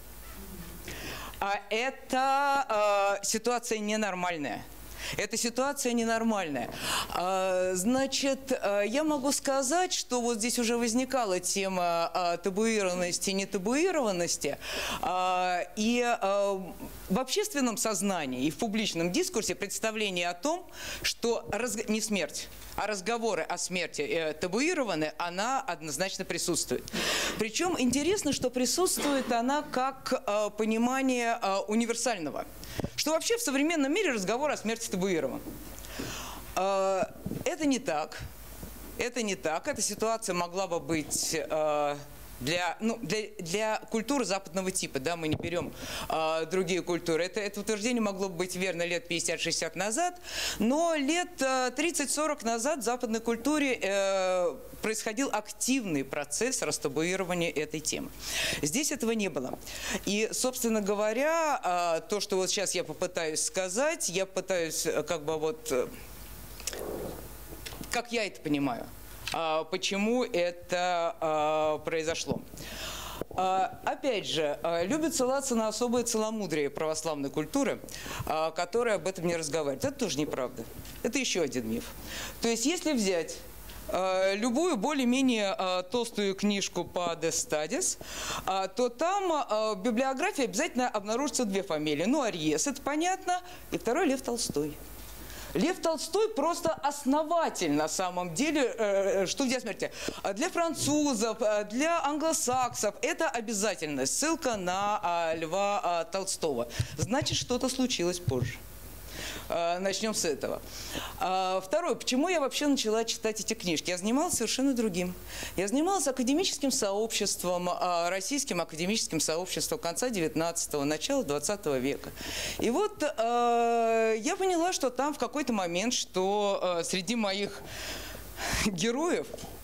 Это ситуация ненормальная. Эта ситуация ненормальная. Значит, я могу сказать, что вот здесь уже возникала тема табуированности и нетабуированности. И в общественном сознании и в публичном дискурсе представление о том, что не смерть, а разговоры о смерти табуированы, она однозначно присутствует. Причем интересно, что присутствует она как понимание универсального. Что вообще в современном мире разговор о смерти табуирован. Это не так. Это не так. Эта ситуация могла бы быть для культуры западного типа. Да, мы не берем другие культуры. Это утверждение могло бы быть верно лет 50-60 назад. Но лет 30-40 назад в западной культуре происходил активный процесс растабуирования этой темы. Здесь этого не было. И, собственно говоря, то, что вот сейчас я попытаюсь сказать, я пытаюсь как бы вот, как я это понимаю, почему это произошло. Опять же, любят ссылаться на особое целомудрие православной культуры, которая об этом не разговаривает. Это тоже неправда. Это еще один миф. То есть, если взять любую более-менее толстую книжку по Де Стадис, то там в библиографии обязательно обнаружатся две фамилии. Ну, Арьес, это понятно, и второй Лев Толстой. Лев Толстой просто основатель, на самом деле, что для смерти. Для французов, для англосаксов это обязательно ссылка на Льва Толстого. Значит, что-то случилось позже. Начнем с этого. Второе. Почему я вообще начала читать эти книжки? Я занималась совершенно другим. Я занималась академическим сообществом, российским академическим сообществом конца 19-го, начала 20 века. И вот я поняла, что там в какой-то момент, что среди моих героев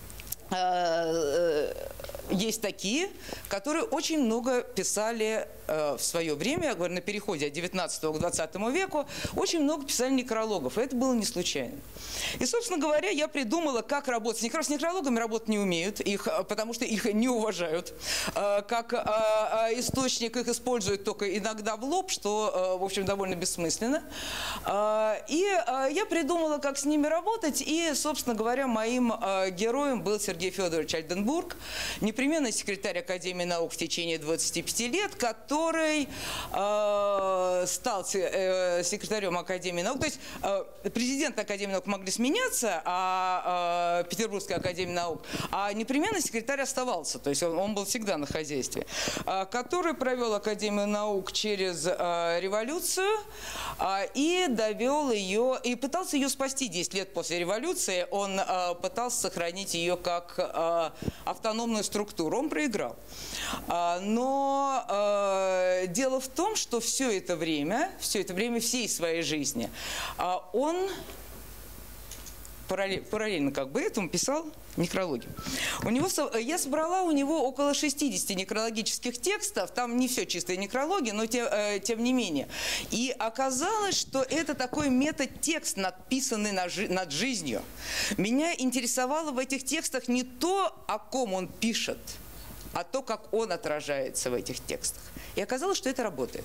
есть такие, которые очень много писали в свое время, я говорю, на переходе от 19 к 20 веку, очень много писали некрологов, и это было не случайно. И, собственно говоря, я придумала, как работать. С некрологами работать не умеют, потому что их не уважают. Как источник их используют только иногда в лоб, что, в общем, довольно бессмысленно. И я придумала, как с ними работать, и, собственно говоря, моим героем был Сергей Федорович Альденбург, непременный секретарь Академии наук в течение 25 лет, который стал секретарем Академии наук. То есть президент Академии наук могли сменяться, Петербургской Академии наук, а непременно секретарь оставался. То есть он был всегда на хозяйстве. Который провел Академию наук через революцию и довел ее, и пытался ее спасти 10 лет после революции. Он пытался сохранить ее как автономную структуру. Он проиграл. Но дело в том, что все это время всей своей жизни он параллельно как бы этому писал некрологию. Я собрала у него около 60 некрологических текстов. Там не все чистая некрология, но тем не менее. И оказалось, что это такой метатекст, написанный над жизнью. Меня интересовало в этих текстах не то, о ком он пишет, а то, как он отражается в этих текстах. И оказалось, что это работает.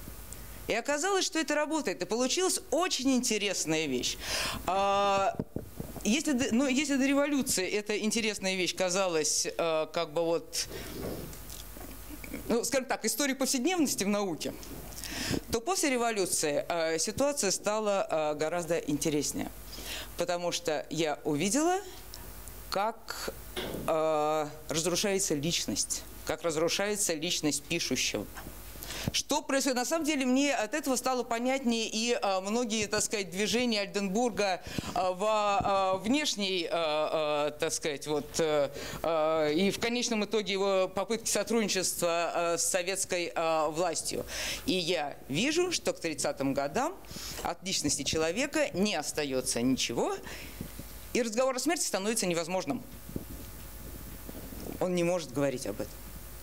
И получилась очень интересная вещь. Если до революции эта интересная вещь казалась как бы вот, ну, скажем так, историей повседневности в науке, то после революции ситуация стала гораздо интереснее. Потому что я увидела, как разрушается личность пишущего. Что происходит? На самом деле мне от этого стало понятнее и многие, так сказать, движения Ольденбурга во внешней, так сказать, вот, и в конечном итоге его попытки сотрудничества с советской властью. И я вижу, что к 30-м годам от личности человека не остается ничего, и разговор о смерти становится невозможным. Он не может говорить об этом.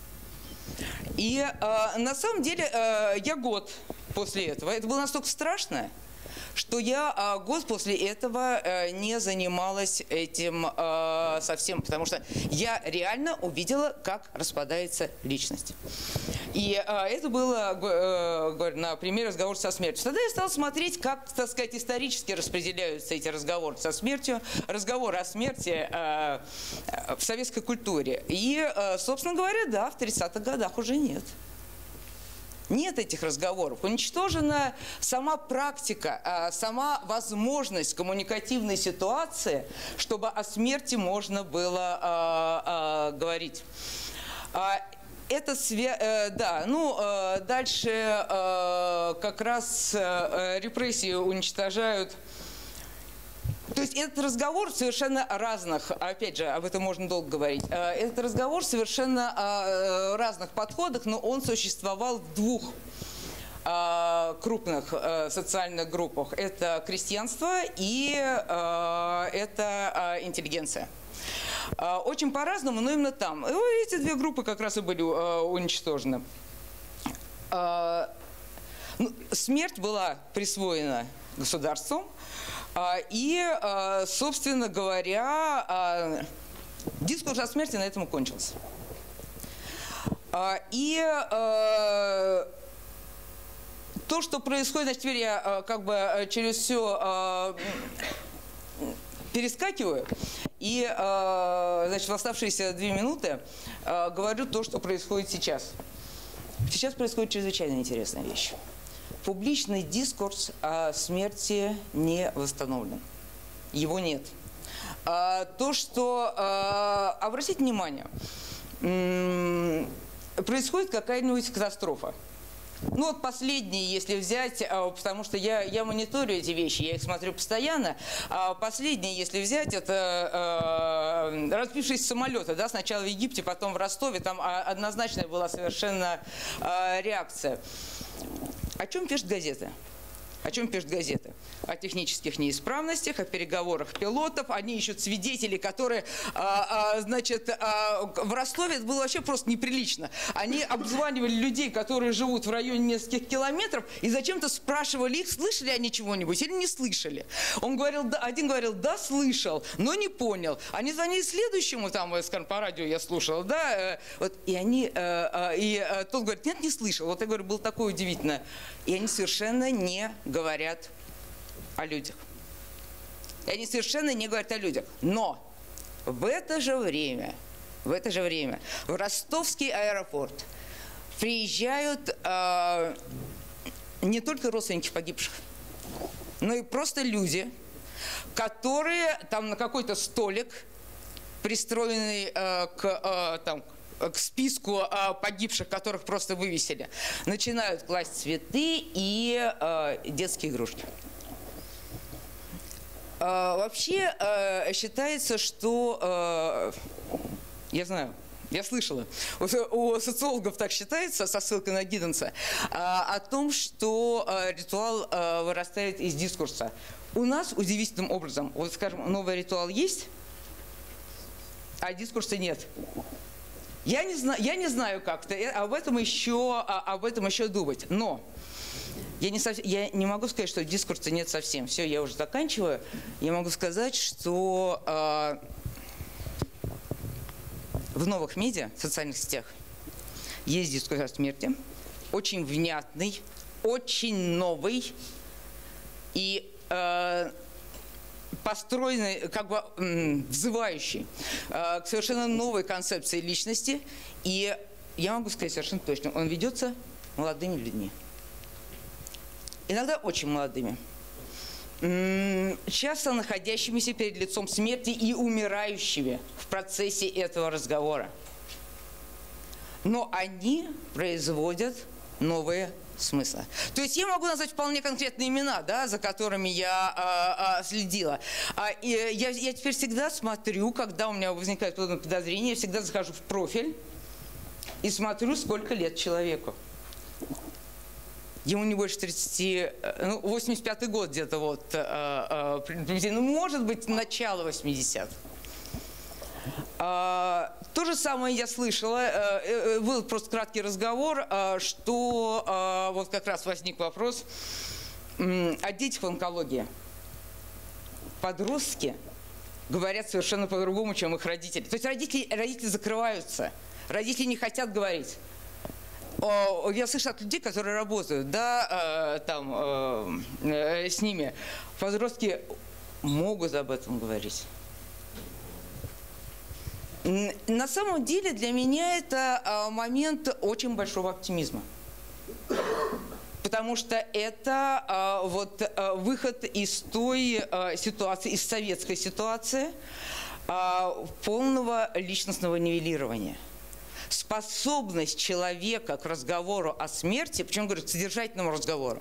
И на самом деле я год после этого, это было настолько страшно, что я год после этого не занималась этим совсем, потому что я реально увидела, как распадается личность. И это было, на примере разговора со смертью. Тогда я стала смотреть, как, так сказать, исторически распределяются эти разговоры со смертью, разговоры о смерти в советской культуре. И, собственно говоря, да, в 30-х годах уже нет. Нет этих разговоров. Уничтожена сама практика, сама возможность коммуникативной ситуации, чтобы о смерти можно было говорить. Это да, ну, дальше как раз репрессии уничтожают. То есть этот разговор совершенно разных, опять же, об этом можно долго говорить, этот разговор совершенно разных подходах, но он существовал в двух крупных социальных группах. Это крестьянство и это интеллигенция. Очень по-разному, но именно там. Эти две группы как раз и были уничтожены. Смерть была присвоена государством. И, собственно говоря, дискурс о смерти на этом и кончился. И то, что происходит, значит, теперь я как бы через все перескакиваю. И, значит, в оставшиеся 2 минуты говорю то, что происходит сейчас. Сейчас происходит чрезвычайно интересная вещь. Публичный дискурс о смерти не восстановлен. Его нет. То, что... Обратите внимание, происходит какая-нибудь катастрофа. Ну вот последние, если взять, потому что я мониторю эти вещи, я их смотрю постоянно. Последние, если взять, это разбившиеся самолеты, да, сначала в Египте, потом в Ростове, там однозначная была совершенно реакция. О чем пишут газеты? О чем пишут газеты? О технических неисправностях, о переговорах пилотов. Они ищут свидетелей, которые, значит, в Ростове это было вообще просто неприлично. Они обзванивали людей, которые живут в районе нескольких километров, и зачем-то спрашивали их, слышали они чего-нибудь или не слышали. Он говорил, да, один говорил, да, слышал, но не понял. Они звонили следующему, там, скажем, по радио я слушала, да, вот, и они, и тот говорит, нет, не слышал. Вот я говорю, было такое удивительно. И они совершенно не говорят о людях. И они совершенно не говорят о людях. Но в это же время в ростовский аэропорт приезжают не только родственники погибших, но и просто люди, которые там на какой-то столик, пристроенный к списку погибших, которых просто вывесили, начинают класть цветы и детские игрушки. Вообще считается, что, я знаю, я слышала, у социологов так считается, со ссылкой на Гидденса, о том, что ритуал вырастает из дискурса. У нас удивительным образом, вот скажем, новый ритуал есть, а дискурса нет. Я не знаю как-то, об этом еще думать. Но я не могу сказать, что дискурса нет совсем. Все, я уже заканчиваю. Я могу сказать, что в новых медиа, в социальных сетях, есть дискурс о смерти, очень внятный, очень новый и построенный, как бы взывающий к совершенно новой концепции личности. И я могу сказать совершенно точно, он ведется молодыми людьми. Иногда очень молодыми. Часто находящимися перед лицом смерти и умирающими в процессе этого разговора. Но они производят новые смысла. То есть я могу назвать вполне конкретные имена, да, за которыми я следила. Я теперь всегда смотрю, когда у меня возникает подозрение, я всегда захожу в профиль и смотрю, сколько лет человеку. Ему не больше 30, 85-й год где-то вот, ну, может быть, начало 80-х. То же самое я слышала, был просто краткий разговор, что вот как раз возник вопрос о детях в онкологии. Подростки говорят совершенно по-другому, чем их родители. То есть родители закрываются, родители не хотят говорить. Я слышала от людей, которые работают, да, с ними. Подростки могут об этом говорить. На самом деле для меня это момент очень большого оптимизма. Потому что это выход из той ситуации, из советской ситуации, полного личностного нивелирования. Способность человека к разговору о смерти, причем, говорю, к содержательному разговору,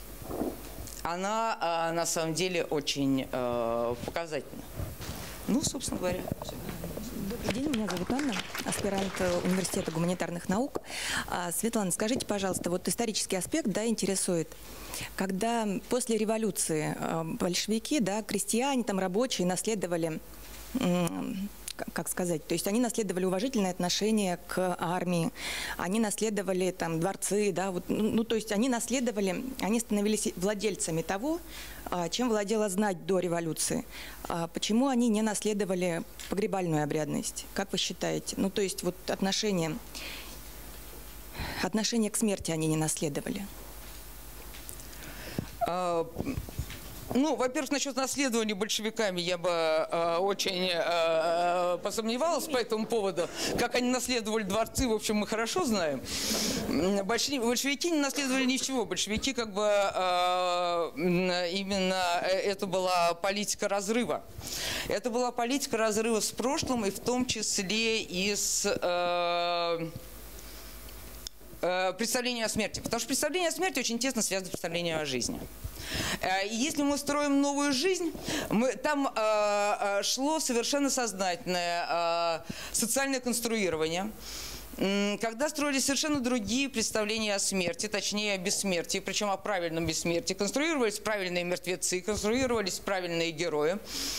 она на самом деле очень показательна. Ну, собственно говоря, все. Добрый день, меня зовут Анна, аспирант Университета гуманитарных наук. Светлана, скажите, пожалуйста, вот исторический аспект, да, интересует. Когда после революции большевики, да, крестьяне, там, рабочие наследовали, как сказать, то есть они наследовали уважительное отношение к армии, они наследовали там дворцы, да, вот, ну, то есть они наследовали, они становились владельцами того, чем владела знать до революции. Почему они не наследовали погребальную обрядность? Как вы считаете? Ну, то есть вот отношение к смерти они не наследовали. Ну, во-первых, насчет наследования большевиками я бы очень посомневалась по этому поводу. Как они наследовали дворцы, в общем, мы хорошо знаем. Большевики не наследовали ничего. Большевики как бы именно это была политика разрыва. Это была политика разрыва с прошлым, и в том числе и с представлением о смерти. Потому что представление о смерти очень тесно связано с представлением о жизни. И если мы строим новую жизнь, там шло совершенно сознательное социальное конструирование. Когда строились совершенно другие представления о смерти, точнее о бессмертии, причем о правильном бессмертии, конструировались правильные мертвецы, конструировались правильные герои,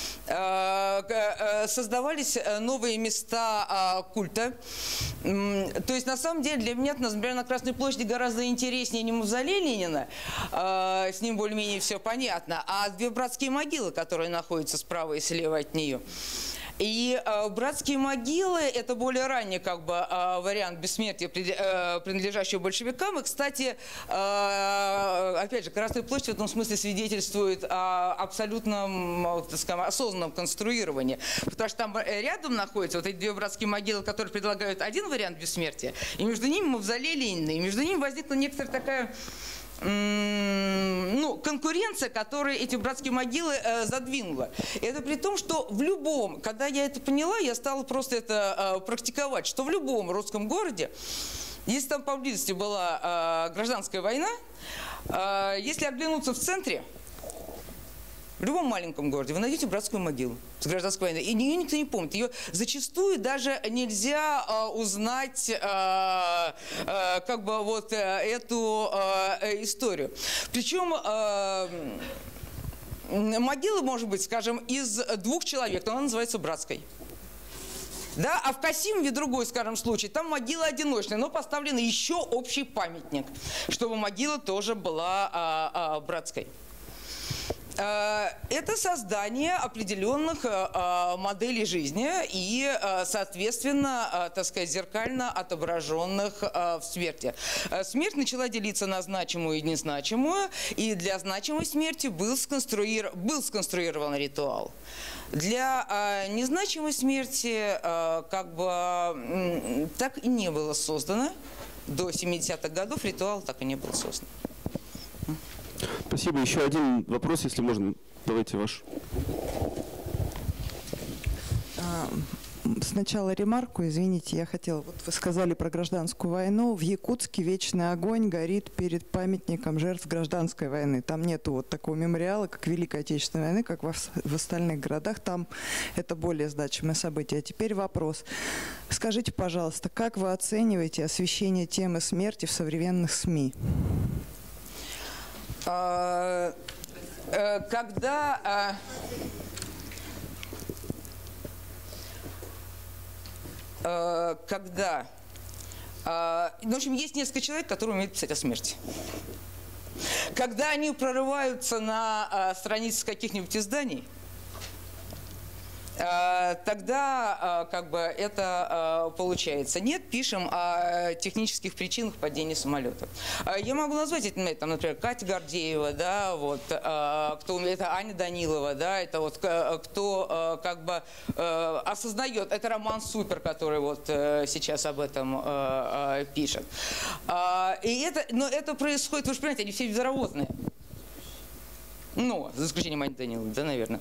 создавались новые места культа. То есть на самом деле для меня, например, на Красной площади гораздо интереснее не мавзолей Ленина, с ним более-менее все понятно, а две братские могилы, которые находятся справа и слева от нее. И братские могилы – это более ранний как бы вариант бессмертия, принадлежащего большевикам. И, кстати, опять же, Красная площадь в этом смысле свидетельствует о абсолютном, так сказать, осознанном конструировании. Потому что там рядом находятся вот эти две братские могилы, которые предлагают один вариант бессмертия, и между ними мавзолей Ленина. И между ними возникла некоторая такая конкуренция, которая эти братские могилы задвинула. Это при том, что в любом, когда я это поняла, я стала просто это практиковать, что в любом русском городе, если там поблизости была гражданская война, если оглянуться в центре, в любом маленьком городе вы найдете братскую могилу с гражданской войны. И ее никто не помнит. Ее зачастую даже нельзя узнать эту историю. Причем могила может быть, скажем, из 2 человек, но она называется братской. Да, а в Касимове другой, скажем, случай, там могила одиночная, но поставлен еще общий памятник, чтобы могила тоже была братской. Это создание определенных моделей жизни и, соответственно, так сказать, зеркально отображенных в смерти. Смерть начала делиться на значимую и незначимую, и для значимой смерти был сконструирован ритуал. Для незначимой смерти так и не было создано. До 70-х годов ритуал так и не был создан. Спасибо. Еще один вопрос, если можно. Давайте ваш. Сначала ремарку, извините, я хотела, вот вы сказали про гражданскую войну. В Якутске вечный огонь горит перед памятником жертв гражданской войны. Там нету вот такого мемориала, как Великой Отечественной войны, как в остальных городах. Там это более значимое событие. А теперь вопрос. Скажите, пожалуйста, как вы оцениваете освещение темы смерти в современных СМИ? Когда в общем, есть несколько человек, которые умеют писать о смерти. Когда они прорываются на страницы каких-нибудь изданий, тогда это получается. Нет, пишем о технических причинах падения самолета. Я могу назвать это, например, Катя Гордеева, да, вот, кто это Аня Данилова, да, это вот кто осознает, это Роман Супер, который вот сейчас об этом пишет. Но это происходит, вы же понимаете, они все безработные. Ну, за исключением Ани Даниловой, да, наверное.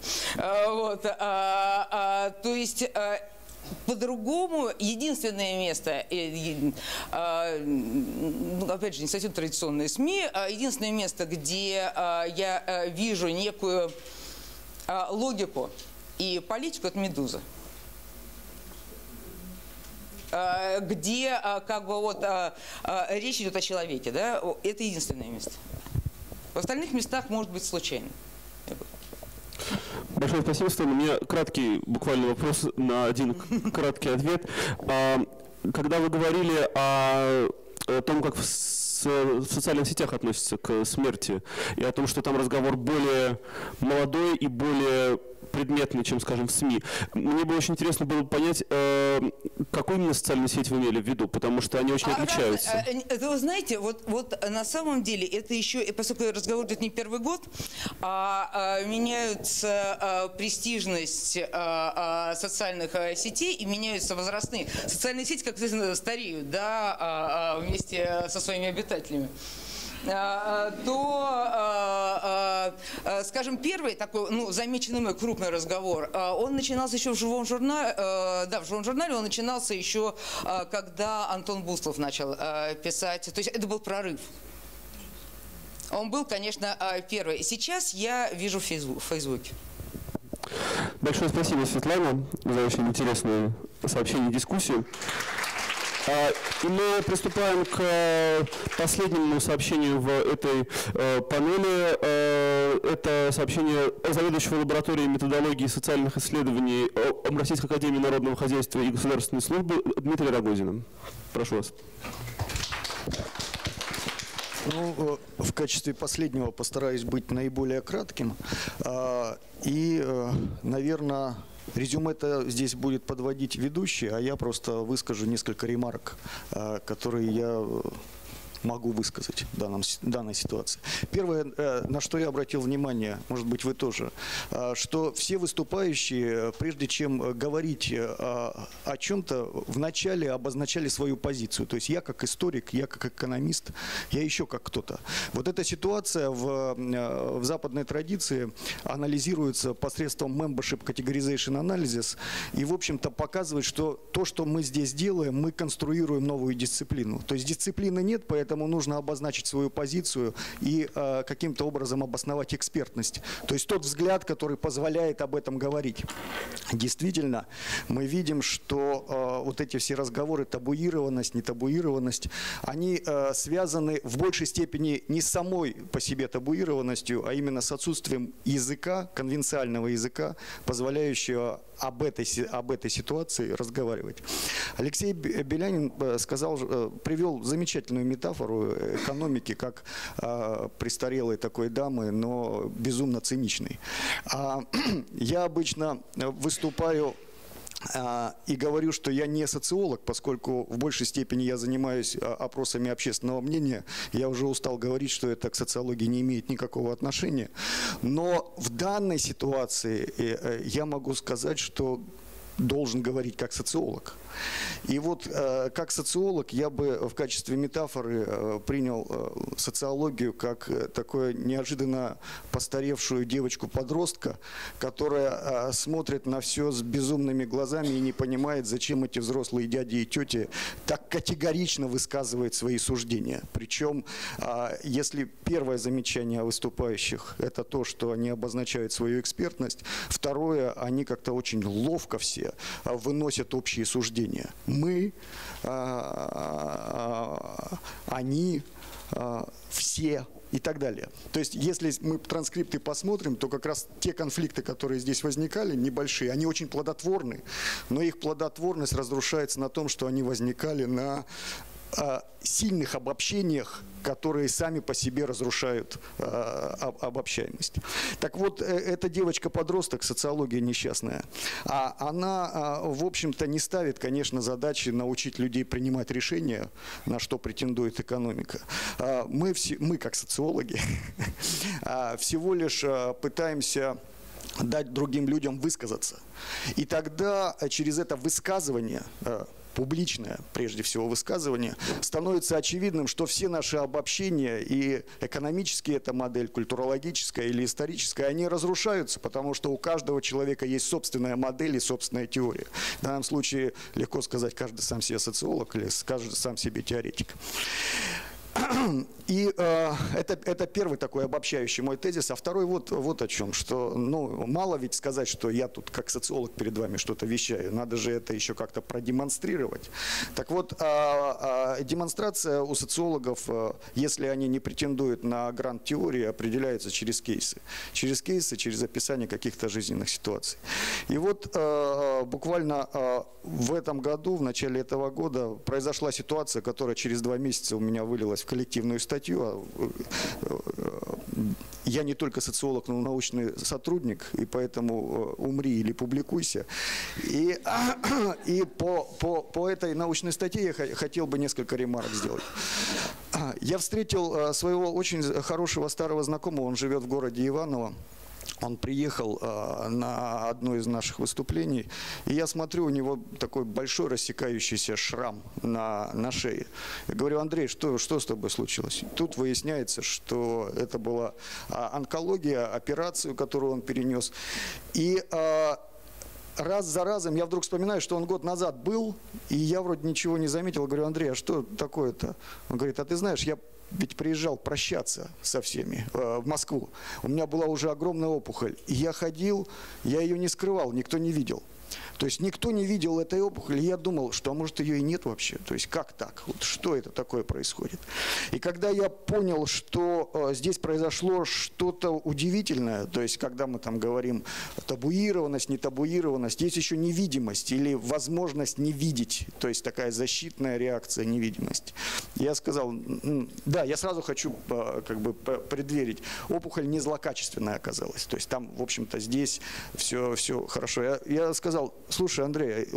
То есть, по-другому, единственное место, опять же, не совсем традиционные СМИ, единственное место, где я вижу некую логику и политику, это «Медуза». Где речь идет о человеке, да, это единственное место. В остальных местах может быть случайно. Большое спасибо, Светлана. У меня краткий буквально вопрос на один краткий ответ. Когда вы говорили о том, как в социальных сетях относятся к смерти, и о том, что там разговор более молодой и более предметный, чем, скажем, в СМИ. Мне бы очень интересно было понять, какую именно социальную сеть вы имели в виду, потому что они очень отличаются. Вы знаете, вот на самом деле это еще, поскольку разговор идет не первый год, меняются престижность социальных сетей и меняются возрастные. Социальные сети, как известно, стареют, да, вместе со своими обитателями. Скажем, первый такой, замеченный мой крупный разговор, он начинался еще в живом журнале, в живом журнале он начинался еще, когда Антон Буслов начал писать, то есть это был прорыв. Он был, конечно, первый. Сейчас я вижу в Фейсбуке. Большое спасибо, Светлана, за очень интересное сообщение и дискуссию. И мы приступаем к последнему сообщению в этой панели. Это сообщение заведующего лабораторией методологии и социальных исследований Российской академии народного хозяйства и государственной службы Дмитрия Рогозина. Прошу вас. Ну, в качестве последнего постараюсь быть наиболее кратким. И, наверное, резюме-то здесь будет подводить ведущий, а я просто выскажу несколько ремарок, которые я могу высказать в данной ситуации. Первое, на что я обратил внимание, может быть, вы тоже, что все выступающие, прежде чем говорить о чем-то, вначале обозначали свою позицию. То есть я как историк, я как экономист, я еще как кто-то. Вот эта ситуация в западной традиции анализируется посредством Membership Categorization Analysis и, в общем-то, показывает, что то, что мы здесь делаем, мы конструируем новую дисциплину. То есть дисциплины нет, поэтому нужно обозначить свою позицию и каким-то образом обосновать экспертность. То есть тот взгляд, который позволяет об этом говорить. Действительно, мы видим, что вот эти все разговоры, табуированность, нетабуированность, они связаны в большей степени не с самой по себе табуированностью, а именно с отсутствием языка, конвенциального языка, позволяющего об этой ситуации разговаривать. Алексей Белянин привел замечательную метафору экономики, как престарелой такой дамы, но безумно циничной. Я обычно выступаю и говорю, что я не социолог, поскольку в большей степени я занимаюсь опросами общественного мнения. Я уже устал говорить, что это к социологии не имеет никакого отношения. Но в данной ситуации я могу сказать, что должен говорить как социолог. И вот как социолог я бы в качестве метафоры принял социологию как такую неожиданно постаревшую девочку-подростка, которая смотрит на все с безумными глазами и не понимает, зачем эти взрослые дяди и тети так категорично высказывают свои суждения. Причем, если первое замечание о выступающих – это то, что они обозначают свою экспертность, второе – они как-то очень ловко все выносят общие суждения. Мы, они, все и так далее. То есть, если мы транскрипты посмотрим, то как раз те конфликты, которые здесь возникали, небольшие, они очень плодотворны, но их плодотворность разрушается на том, что они возникали на сильных обобщениях, которые сами по себе разрушают обобщаемость. Так вот, эта девочка-подросток, социология несчастная, она, в общем-то, не ставит, конечно, задачи научить людей принимать решения, на что претендует экономика. Мы как социологи, всего лишь пытаемся дать другим людям высказаться. И тогда через это высказывание, публичное, прежде всего, высказывание, становится очевидным, что все наши обобщения, и экономические эта модель, культурологическая или историческая, они разрушаются, потому что у каждого человека есть собственная модель и собственная теория. В данном случае легко сказать, каждый сам себе социолог или каждый сам себе теоретик. И это первый такой обобщающий мой тезис. А второй вот о чем, что мало ведь сказать, что я тут как социолог перед вами что-то вещаю. Надо же это еще как-то продемонстрировать. Так вот, демонстрация у социологов, если они не претендуют на грант теории, определяется через кейсы. Через кейсы, через описание каких-то жизненных ситуаций. И вот буквально в этом году, в начале этого года, произошла ситуация, которая через 2 месяца у меня вылилась в коллективную статью. Я не только социолог, но и научный сотрудник, и поэтому умри или публикуйся. И по этой научной статье я хотел бы несколько ремарок сделать. Я встретил своего очень хорошего старого знакомого, он живет в городе Иваново. Он приехал на одно из наших выступлений, и я смотрю, у него такой большой рассекающийся шрам на шее. Я говорю: Андрей, что с тобой случилось? Тут выясняется, что это была онкология, операцию, которую он перенес. И раз за разом я вдруг вспоминаю, что он год назад был, и я вроде ничего не заметил. Говорю: Андрей, а что такое-то? Он говорит: а ты знаешь, я ведь приезжал прощаться со всеми в Москву. У меня была уже огромная опухоль. И я ходил, я ее не скрывал, никто не видел. То есть никто не видел этой опухоли. Я думал, что, а может, ее и нет вообще. То есть как так? Вот что это такое происходит? И когда я понял, что здесь произошло что-то удивительное, то есть когда мы там говорим табуированность, нетабуированность, есть еще невидимость или возможность не видеть, то есть такая защитная реакция невидимости. Я сказал: да, я сразу хочу как бы предверить, опухоль не злокачественная оказалась. То есть там, в общем-то, здесь все хорошо. Я сказал: слушай, Андрей, вот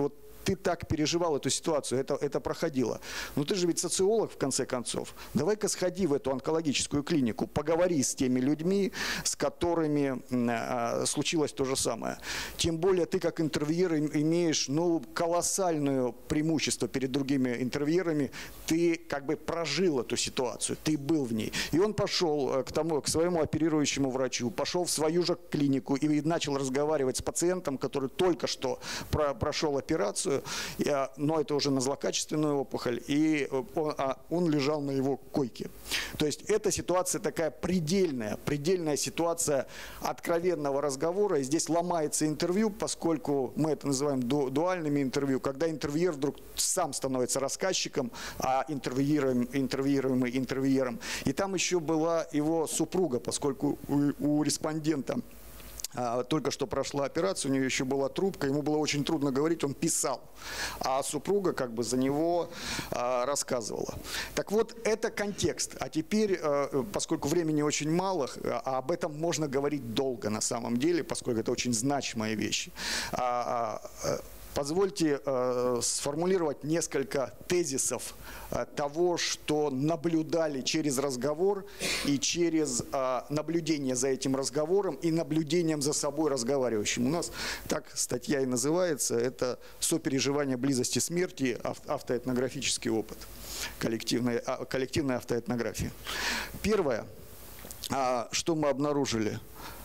ты так переживал эту ситуацию, это проходило. Но ты же ведь социолог, в конце концов. Давай-ка сходи в эту онкологическую клинику, поговори с теми людьми, с которыми случилось то же самое. Тем более ты как интервьюер имеешь колоссальное преимущество перед другими интервьюерами. Ты как бы прожил эту ситуацию, ты был в ней. И он пошел к своему оперирующему врачу, пошел в свою же клинику и начал разговаривать с пациентом, который только что прошел операцию, но это уже на злокачественную опухоль, и он лежал на его койке. То есть эта ситуация такая предельная ситуация откровенного разговора, и здесь ломается интервью, поскольку мы это называем дуальными интервью, когда интервьюер вдруг сам становится рассказчиком, а интервьюируемый интервьюером. И там еще была его супруга, поскольку у респондента только что прошла операция, у нее еще была трубка, ему было очень трудно говорить, он писал, а супруга как бы за него рассказывала. Так вот, это контекст. А теперь, поскольку времени очень мало, а об этом можно говорить долго на самом деле, поскольку это очень значимые вещи, позвольте сформулировать несколько тезисов того, что наблюдали через разговор и через наблюдение за этим разговором и наблюдением за собой разговаривающим. У нас так статья и называется, это «Сопереживание близости смерти. Автоэтнографический опыт». Коллективная автоэтнография. Первое, что мы обнаружили,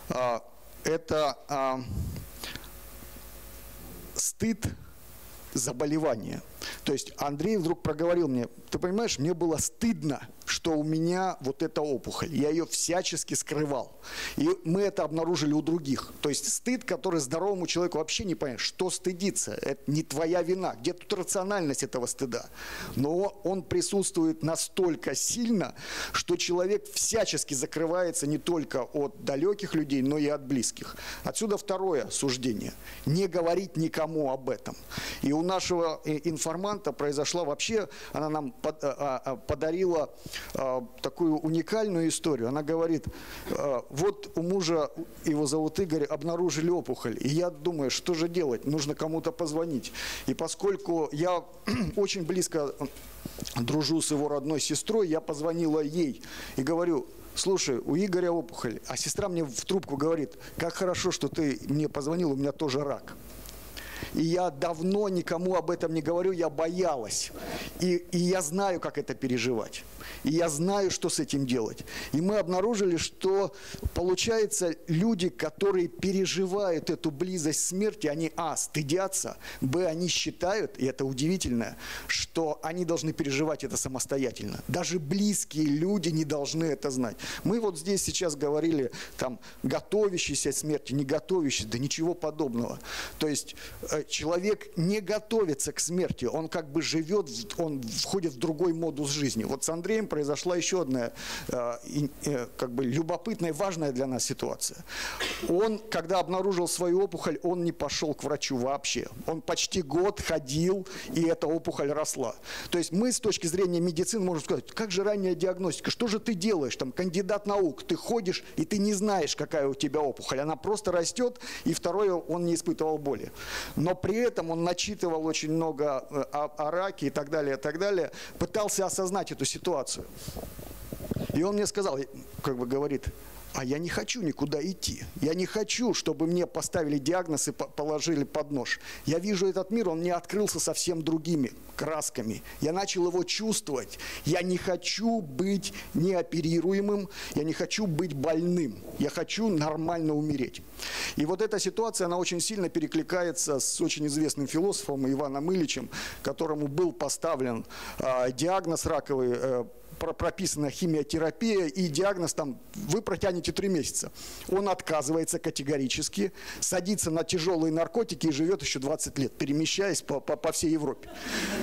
это стыд заболевания. То есть Андрей вдруг проговорил мне: ты понимаешь, мне было стыдно, что у меня вот эта опухоль. Я ее всячески скрывал. И мы это обнаружили у других. То есть стыд, который здоровому человеку вообще не понятно, что стыдиться. Это не твоя вина. Где тут рациональность этого стыда? Но он присутствует настолько сильно, что человек всячески закрывается не только от далеких людей, но и от близких. Отсюда второе суждение. Не говорить никому об этом. И у нашего информанта произошла вообще, она нам подарила такую уникальную историю. Она говорит: вот у мужа, его зовут Игорь, обнаружили опухоль. И я думаю, что же делать? Нужно кому-то позвонить. И поскольку я очень близко дружу с его родной сестрой, я позвонила ей и говорю: слушай, у Игоря опухоль. А сестра мне в трубку говорит: как хорошо, что ты мне позвонил, у меня тоже рак. И я давно никому об этом не говорю, я боялась. И я знаю, как это переживать. И я знаю, что с этим делать. И мы обнаружили, что, получается, люди, которые переживают эту близость смерти, они, стыдятся, они считают, и это удивительно, что они должны переживать это самостоятельно. Даже близкие люди не должны это знать. Мы вот здесь сейчас говорили, там, готовящийся к смерти, не готовящийся, да ничего подобного. То есть человек не готовится к смерти, он как бы живет, он входит в другой модус жизни. Вот с Андреем произошла еще одна как бы любопытная, важная для нас ситуация. Он, когда обнаружил свою опухоль, он не пошел к врачу вообще. Он почти год ходил, и эта опухоль росла. То есть мы с точки зрения медицины можем сказать: как же ранняя диагностика, что же ты делаешь, там, кандидат наук, ты ходишь, и ты не знаешь, какая у тебя опухоль. Она просто растет, и второе, он не испытывал боли. Но при этом он начитывал очень много о раке и так далее, пытался осознать эту ситуацию. И он мне сказал, как бы говорит: а я не хочу никуда идти. Я не хочу, чтобы мне поставили диагноз и положили под нож. Я вижу этот мир, он мне открылся совсем другими красками. Я начал его чувствовать. Я не хочу быть неоперируемым, я не хочу быть больным. Я хочу нормально умереть. И вот эта ситуация, она очень сильно перекликается с очень известным философом Иваном Ильичем, которому был поставлен диагноз раковый, прописана химиотерапия, и диагноз там: вы протянете 3 месяца. Он отказывается категорически, садится на тяжелые наркотики и живет еще 20 лет, перемещаясь по всей Европе.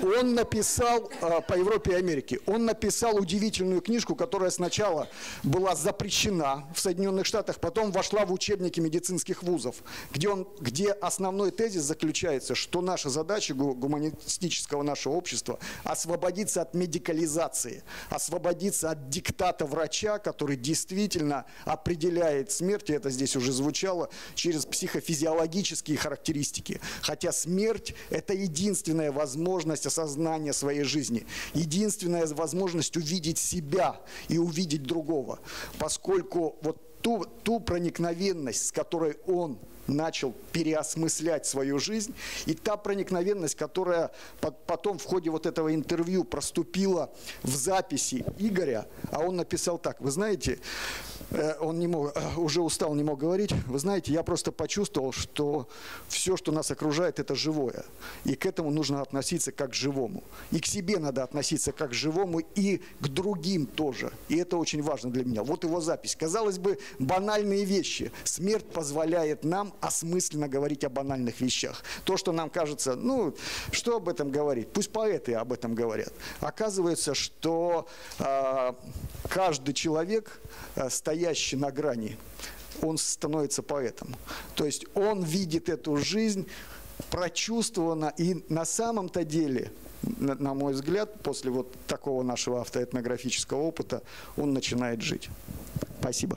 Он написал по Европе и Америке, он написал удивительную книжку, которая сначала была запрещена в Соединенных Штатах, потом вошла в учебники медицинских вузов, где основной тезис заключается, что наша задача гуманистического нашего общества освободиться от медикализации, освободиться от диктата врача, который действительно определяет смерть, и это здесь уже звучало, через психофизиологические характеристики. Хотя смерть – это единственная возможность осознания своей жизни, единственная возможность увидеть себя и увидеть другого, поскольку вот ту проникновенность, с которой он начал переосмыслять свою жизнь, и та проникновенность, которая потом в ходе вот этого интервью проступила в записи Игоря, а он написал так: вы знаете, он не мог, уже устал, не мог говорить, вы знаете, я просто почувствовал, что все, что нас окружает, это живое, и к этому нужно относиться как к живому, и к себе надо относиться как к живому, и к другим тоже, и это очень важно для меня. Вот его запись. Казалось бы, банальные вещи. Смерть позволяет нам осмысленно говорить о банальных вещах. То, что нам кажется, ну, что об этом говорить? Пусть поэты об этом говорят. Оказывается, что каждый человек, стоящий на грани, он становится поэтом. То есть он видит эту жизнь прочувствованно, и на самом-то деле, на мой взгляд, после вот такого нашего автоэтнографического опыта, он начинает жить. Спасибо.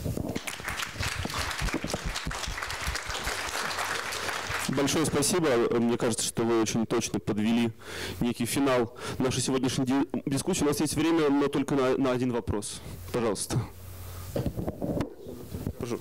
Большое спасибо. Мне кажется, что вы очень точно подвели некий финал нашей сегодняшней дискуссии. У нас есть время, но только на один вопрос. Пожалуйста. Прошу.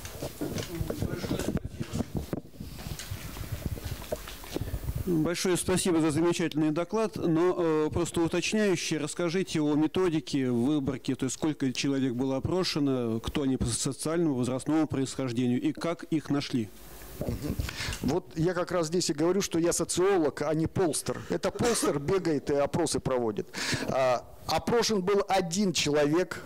Большое спасибо за замечательный доклад, но просто уточняющий, расскажите о методике выборки, то есть сколько человек было опрошено, кто они по социальному, возрастному происхождению и как их нашли. Вот я как раз здесь и говорю, что я социолог, а не полстер. Это полстер бегает и опросы проводит. Опрошен был один человек,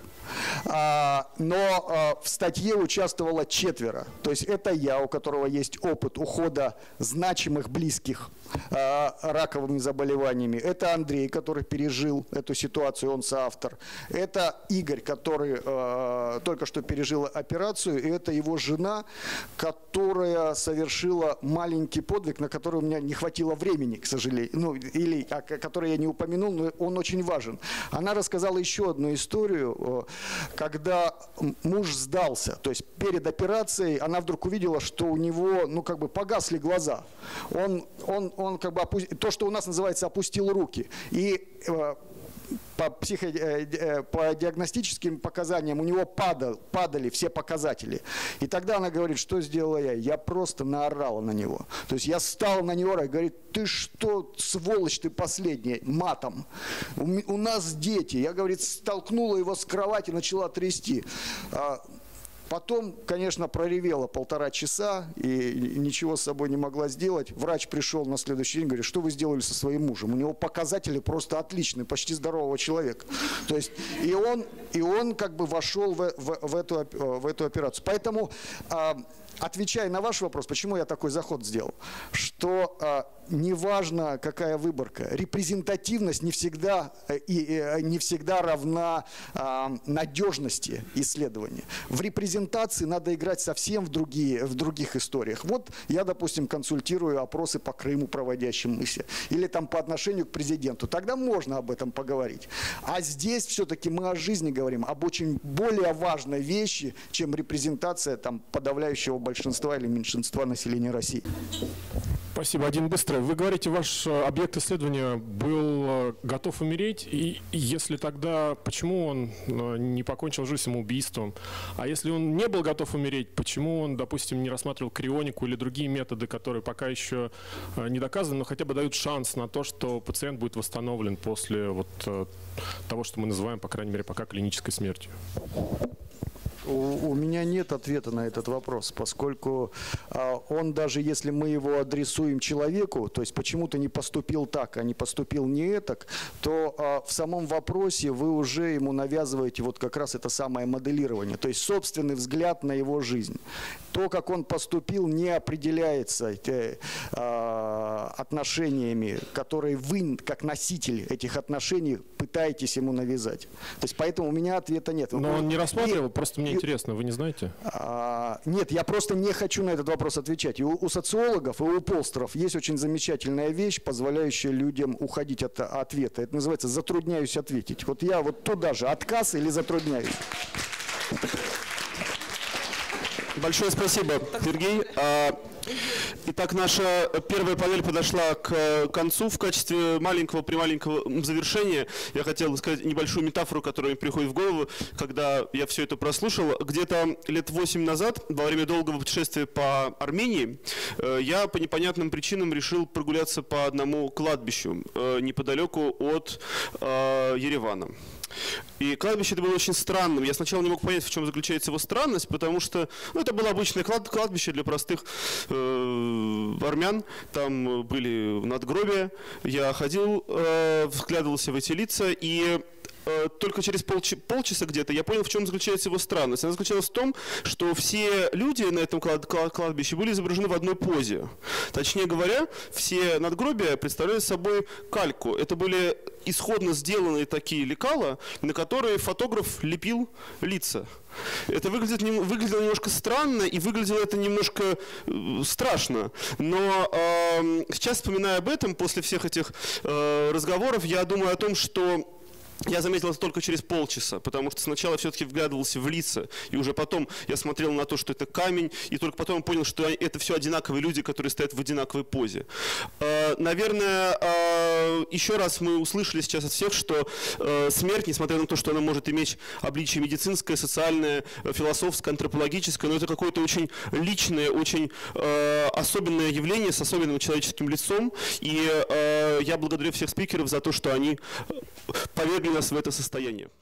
но в статье участвовало 4. То есть это я, у которого есть опыт ухода значимых близких раковыми заболеваниями. Это Андрей, который пережил эту ситуацию, он соавтор. Это Игорь, который только что пережил операцию. И это его жена, которая совершила маленький подвиг, на который у меня не хватило времени, к сожалению. Ну, или который я не упомянул, но он очень важен. Она рассказала еще одну историю, когда муж сдался. То есть перед операцией она вдруг увидела, что у него, ну, как бы погасли глаза. Он как бы, то, что у нас называется, опустил руки. И по диагностическим показаниям у него падали все показатели. И тогда она говорит, что сделала я? Я просто наорала на него. То есть я стал на него и говорит: ты что, сволочь ты последняя, матом. У нас дети. Я, говорит, столкнула его с кровати, начала трясти. Потом, конечно, проревела 1,5 часа и ничего с собой не могла сделать. Врач пришел на следующий день, говорит: что вы сделали со своим мужем? У него показатели просто отличные, почти здорового человека. То есть и он как бы вошел в эту операцию. Поэтому, отвечая на ваш вопрос, почему я такой заход сделал, что неважно, какая выборка, репрезентативность не всегда равна надежности исследования. В репрезентации надо играть совсем в других историях. Вот я, допустим, консультирую опросы по Крыму проводящимся, или там по отношению к президенту. Тогда можно об этом поговорить. А здесь все-таки мы о жизни говорим, об очень более важной вещи, чем репрезентация там подавляющего большинства или меньшинства населения России. Спасибо. Один быстрый. Вы говорите, ваш объект исследования был готов умереть, и если тогда, почему он не покончил жизнь самоубийством? А если он не был готов умереть, почему он, допустим, не рассматривал крионику или другие методы, которые пока еще не доказаны, но хотя бы дают шанс на то, что пациент будет восстановлен после вот того, что мы называем, по крайней мере, пока клинической смертью? У меня нет ответа на этот вопрос, поскольку он, даже если мы его адресуем человеку, то есть почему-то не поступил так, а не поступил не этак, то в самом вопросе вы уже ему навязываете вот как раз это самое моделирование, то есть собственный взгляд на его жизнь. То, как он поступил, не определяется отношениями, которые вы, как носитель этих отношений, пытаетесь ему навязать. То есть поэтому у меня ответа нет. Но он не рассматривал, просто мне интересно, вы не знаете? Нет, я просто не хочу на этот вопрос отвечать. И у социологов, и у полстеров есть очень замечательная вещь, позволяющая людям уходить от ответа. Это называется «затрудняюсь ответить». Вот я вот туда же, отказ или затрудняюсь. Большое спасибо, Сергей. Итак, наша первая панель подошла к концу. В качестве маленького завершения я хотел сказать небольшую метафору, которая мне приходит в голову, когда я все это прослушал. Где-то лет 8 назад, во время долгого путешествия по Армении, я по непонятным причинам решил прогуляться по одному кладбищу неподалеку от Еревана. И кладбище это было очень странным. Я сначала не мог понять, в чем заключается его странность, потому что это было обычное кладбище для простых армян. Там были надгробия. Я ходил, вглядывался в эти лица, и только через полчаса где-то я понял, в чем заключается его странность. Она заключалась в том, что все люди на этом кладбище были изображены в одной позе. Точнее говоря, все надгробия представляли собой кальку. Это были исходно сделанные такие лекала, на которые фотограф лепил лица. Это выглядело немножко странно, и выглядело это немножко страшно. Но сейчас, вспоминая об этом, после всех этих разговоров, я думаю о том, что я заметил это только через полчаса, потому что сначала я все-таки вглядывался в лица, и уже потом я смотрел на то, что это камень, и только потом понял, что это все одинаковые люди, которые стоят в одинаковой позе. Наверное, еще раз мы услышали сейчас от всех, что смерть, несмотря на то, что она может иметь обличие медицинское, социальное, философское, антропологическое, но это какое-то очень личное, очень особенное явление с особенным человеческим лицом, и я благодарю всех спикеров за то, что они повергли нас в это состояние.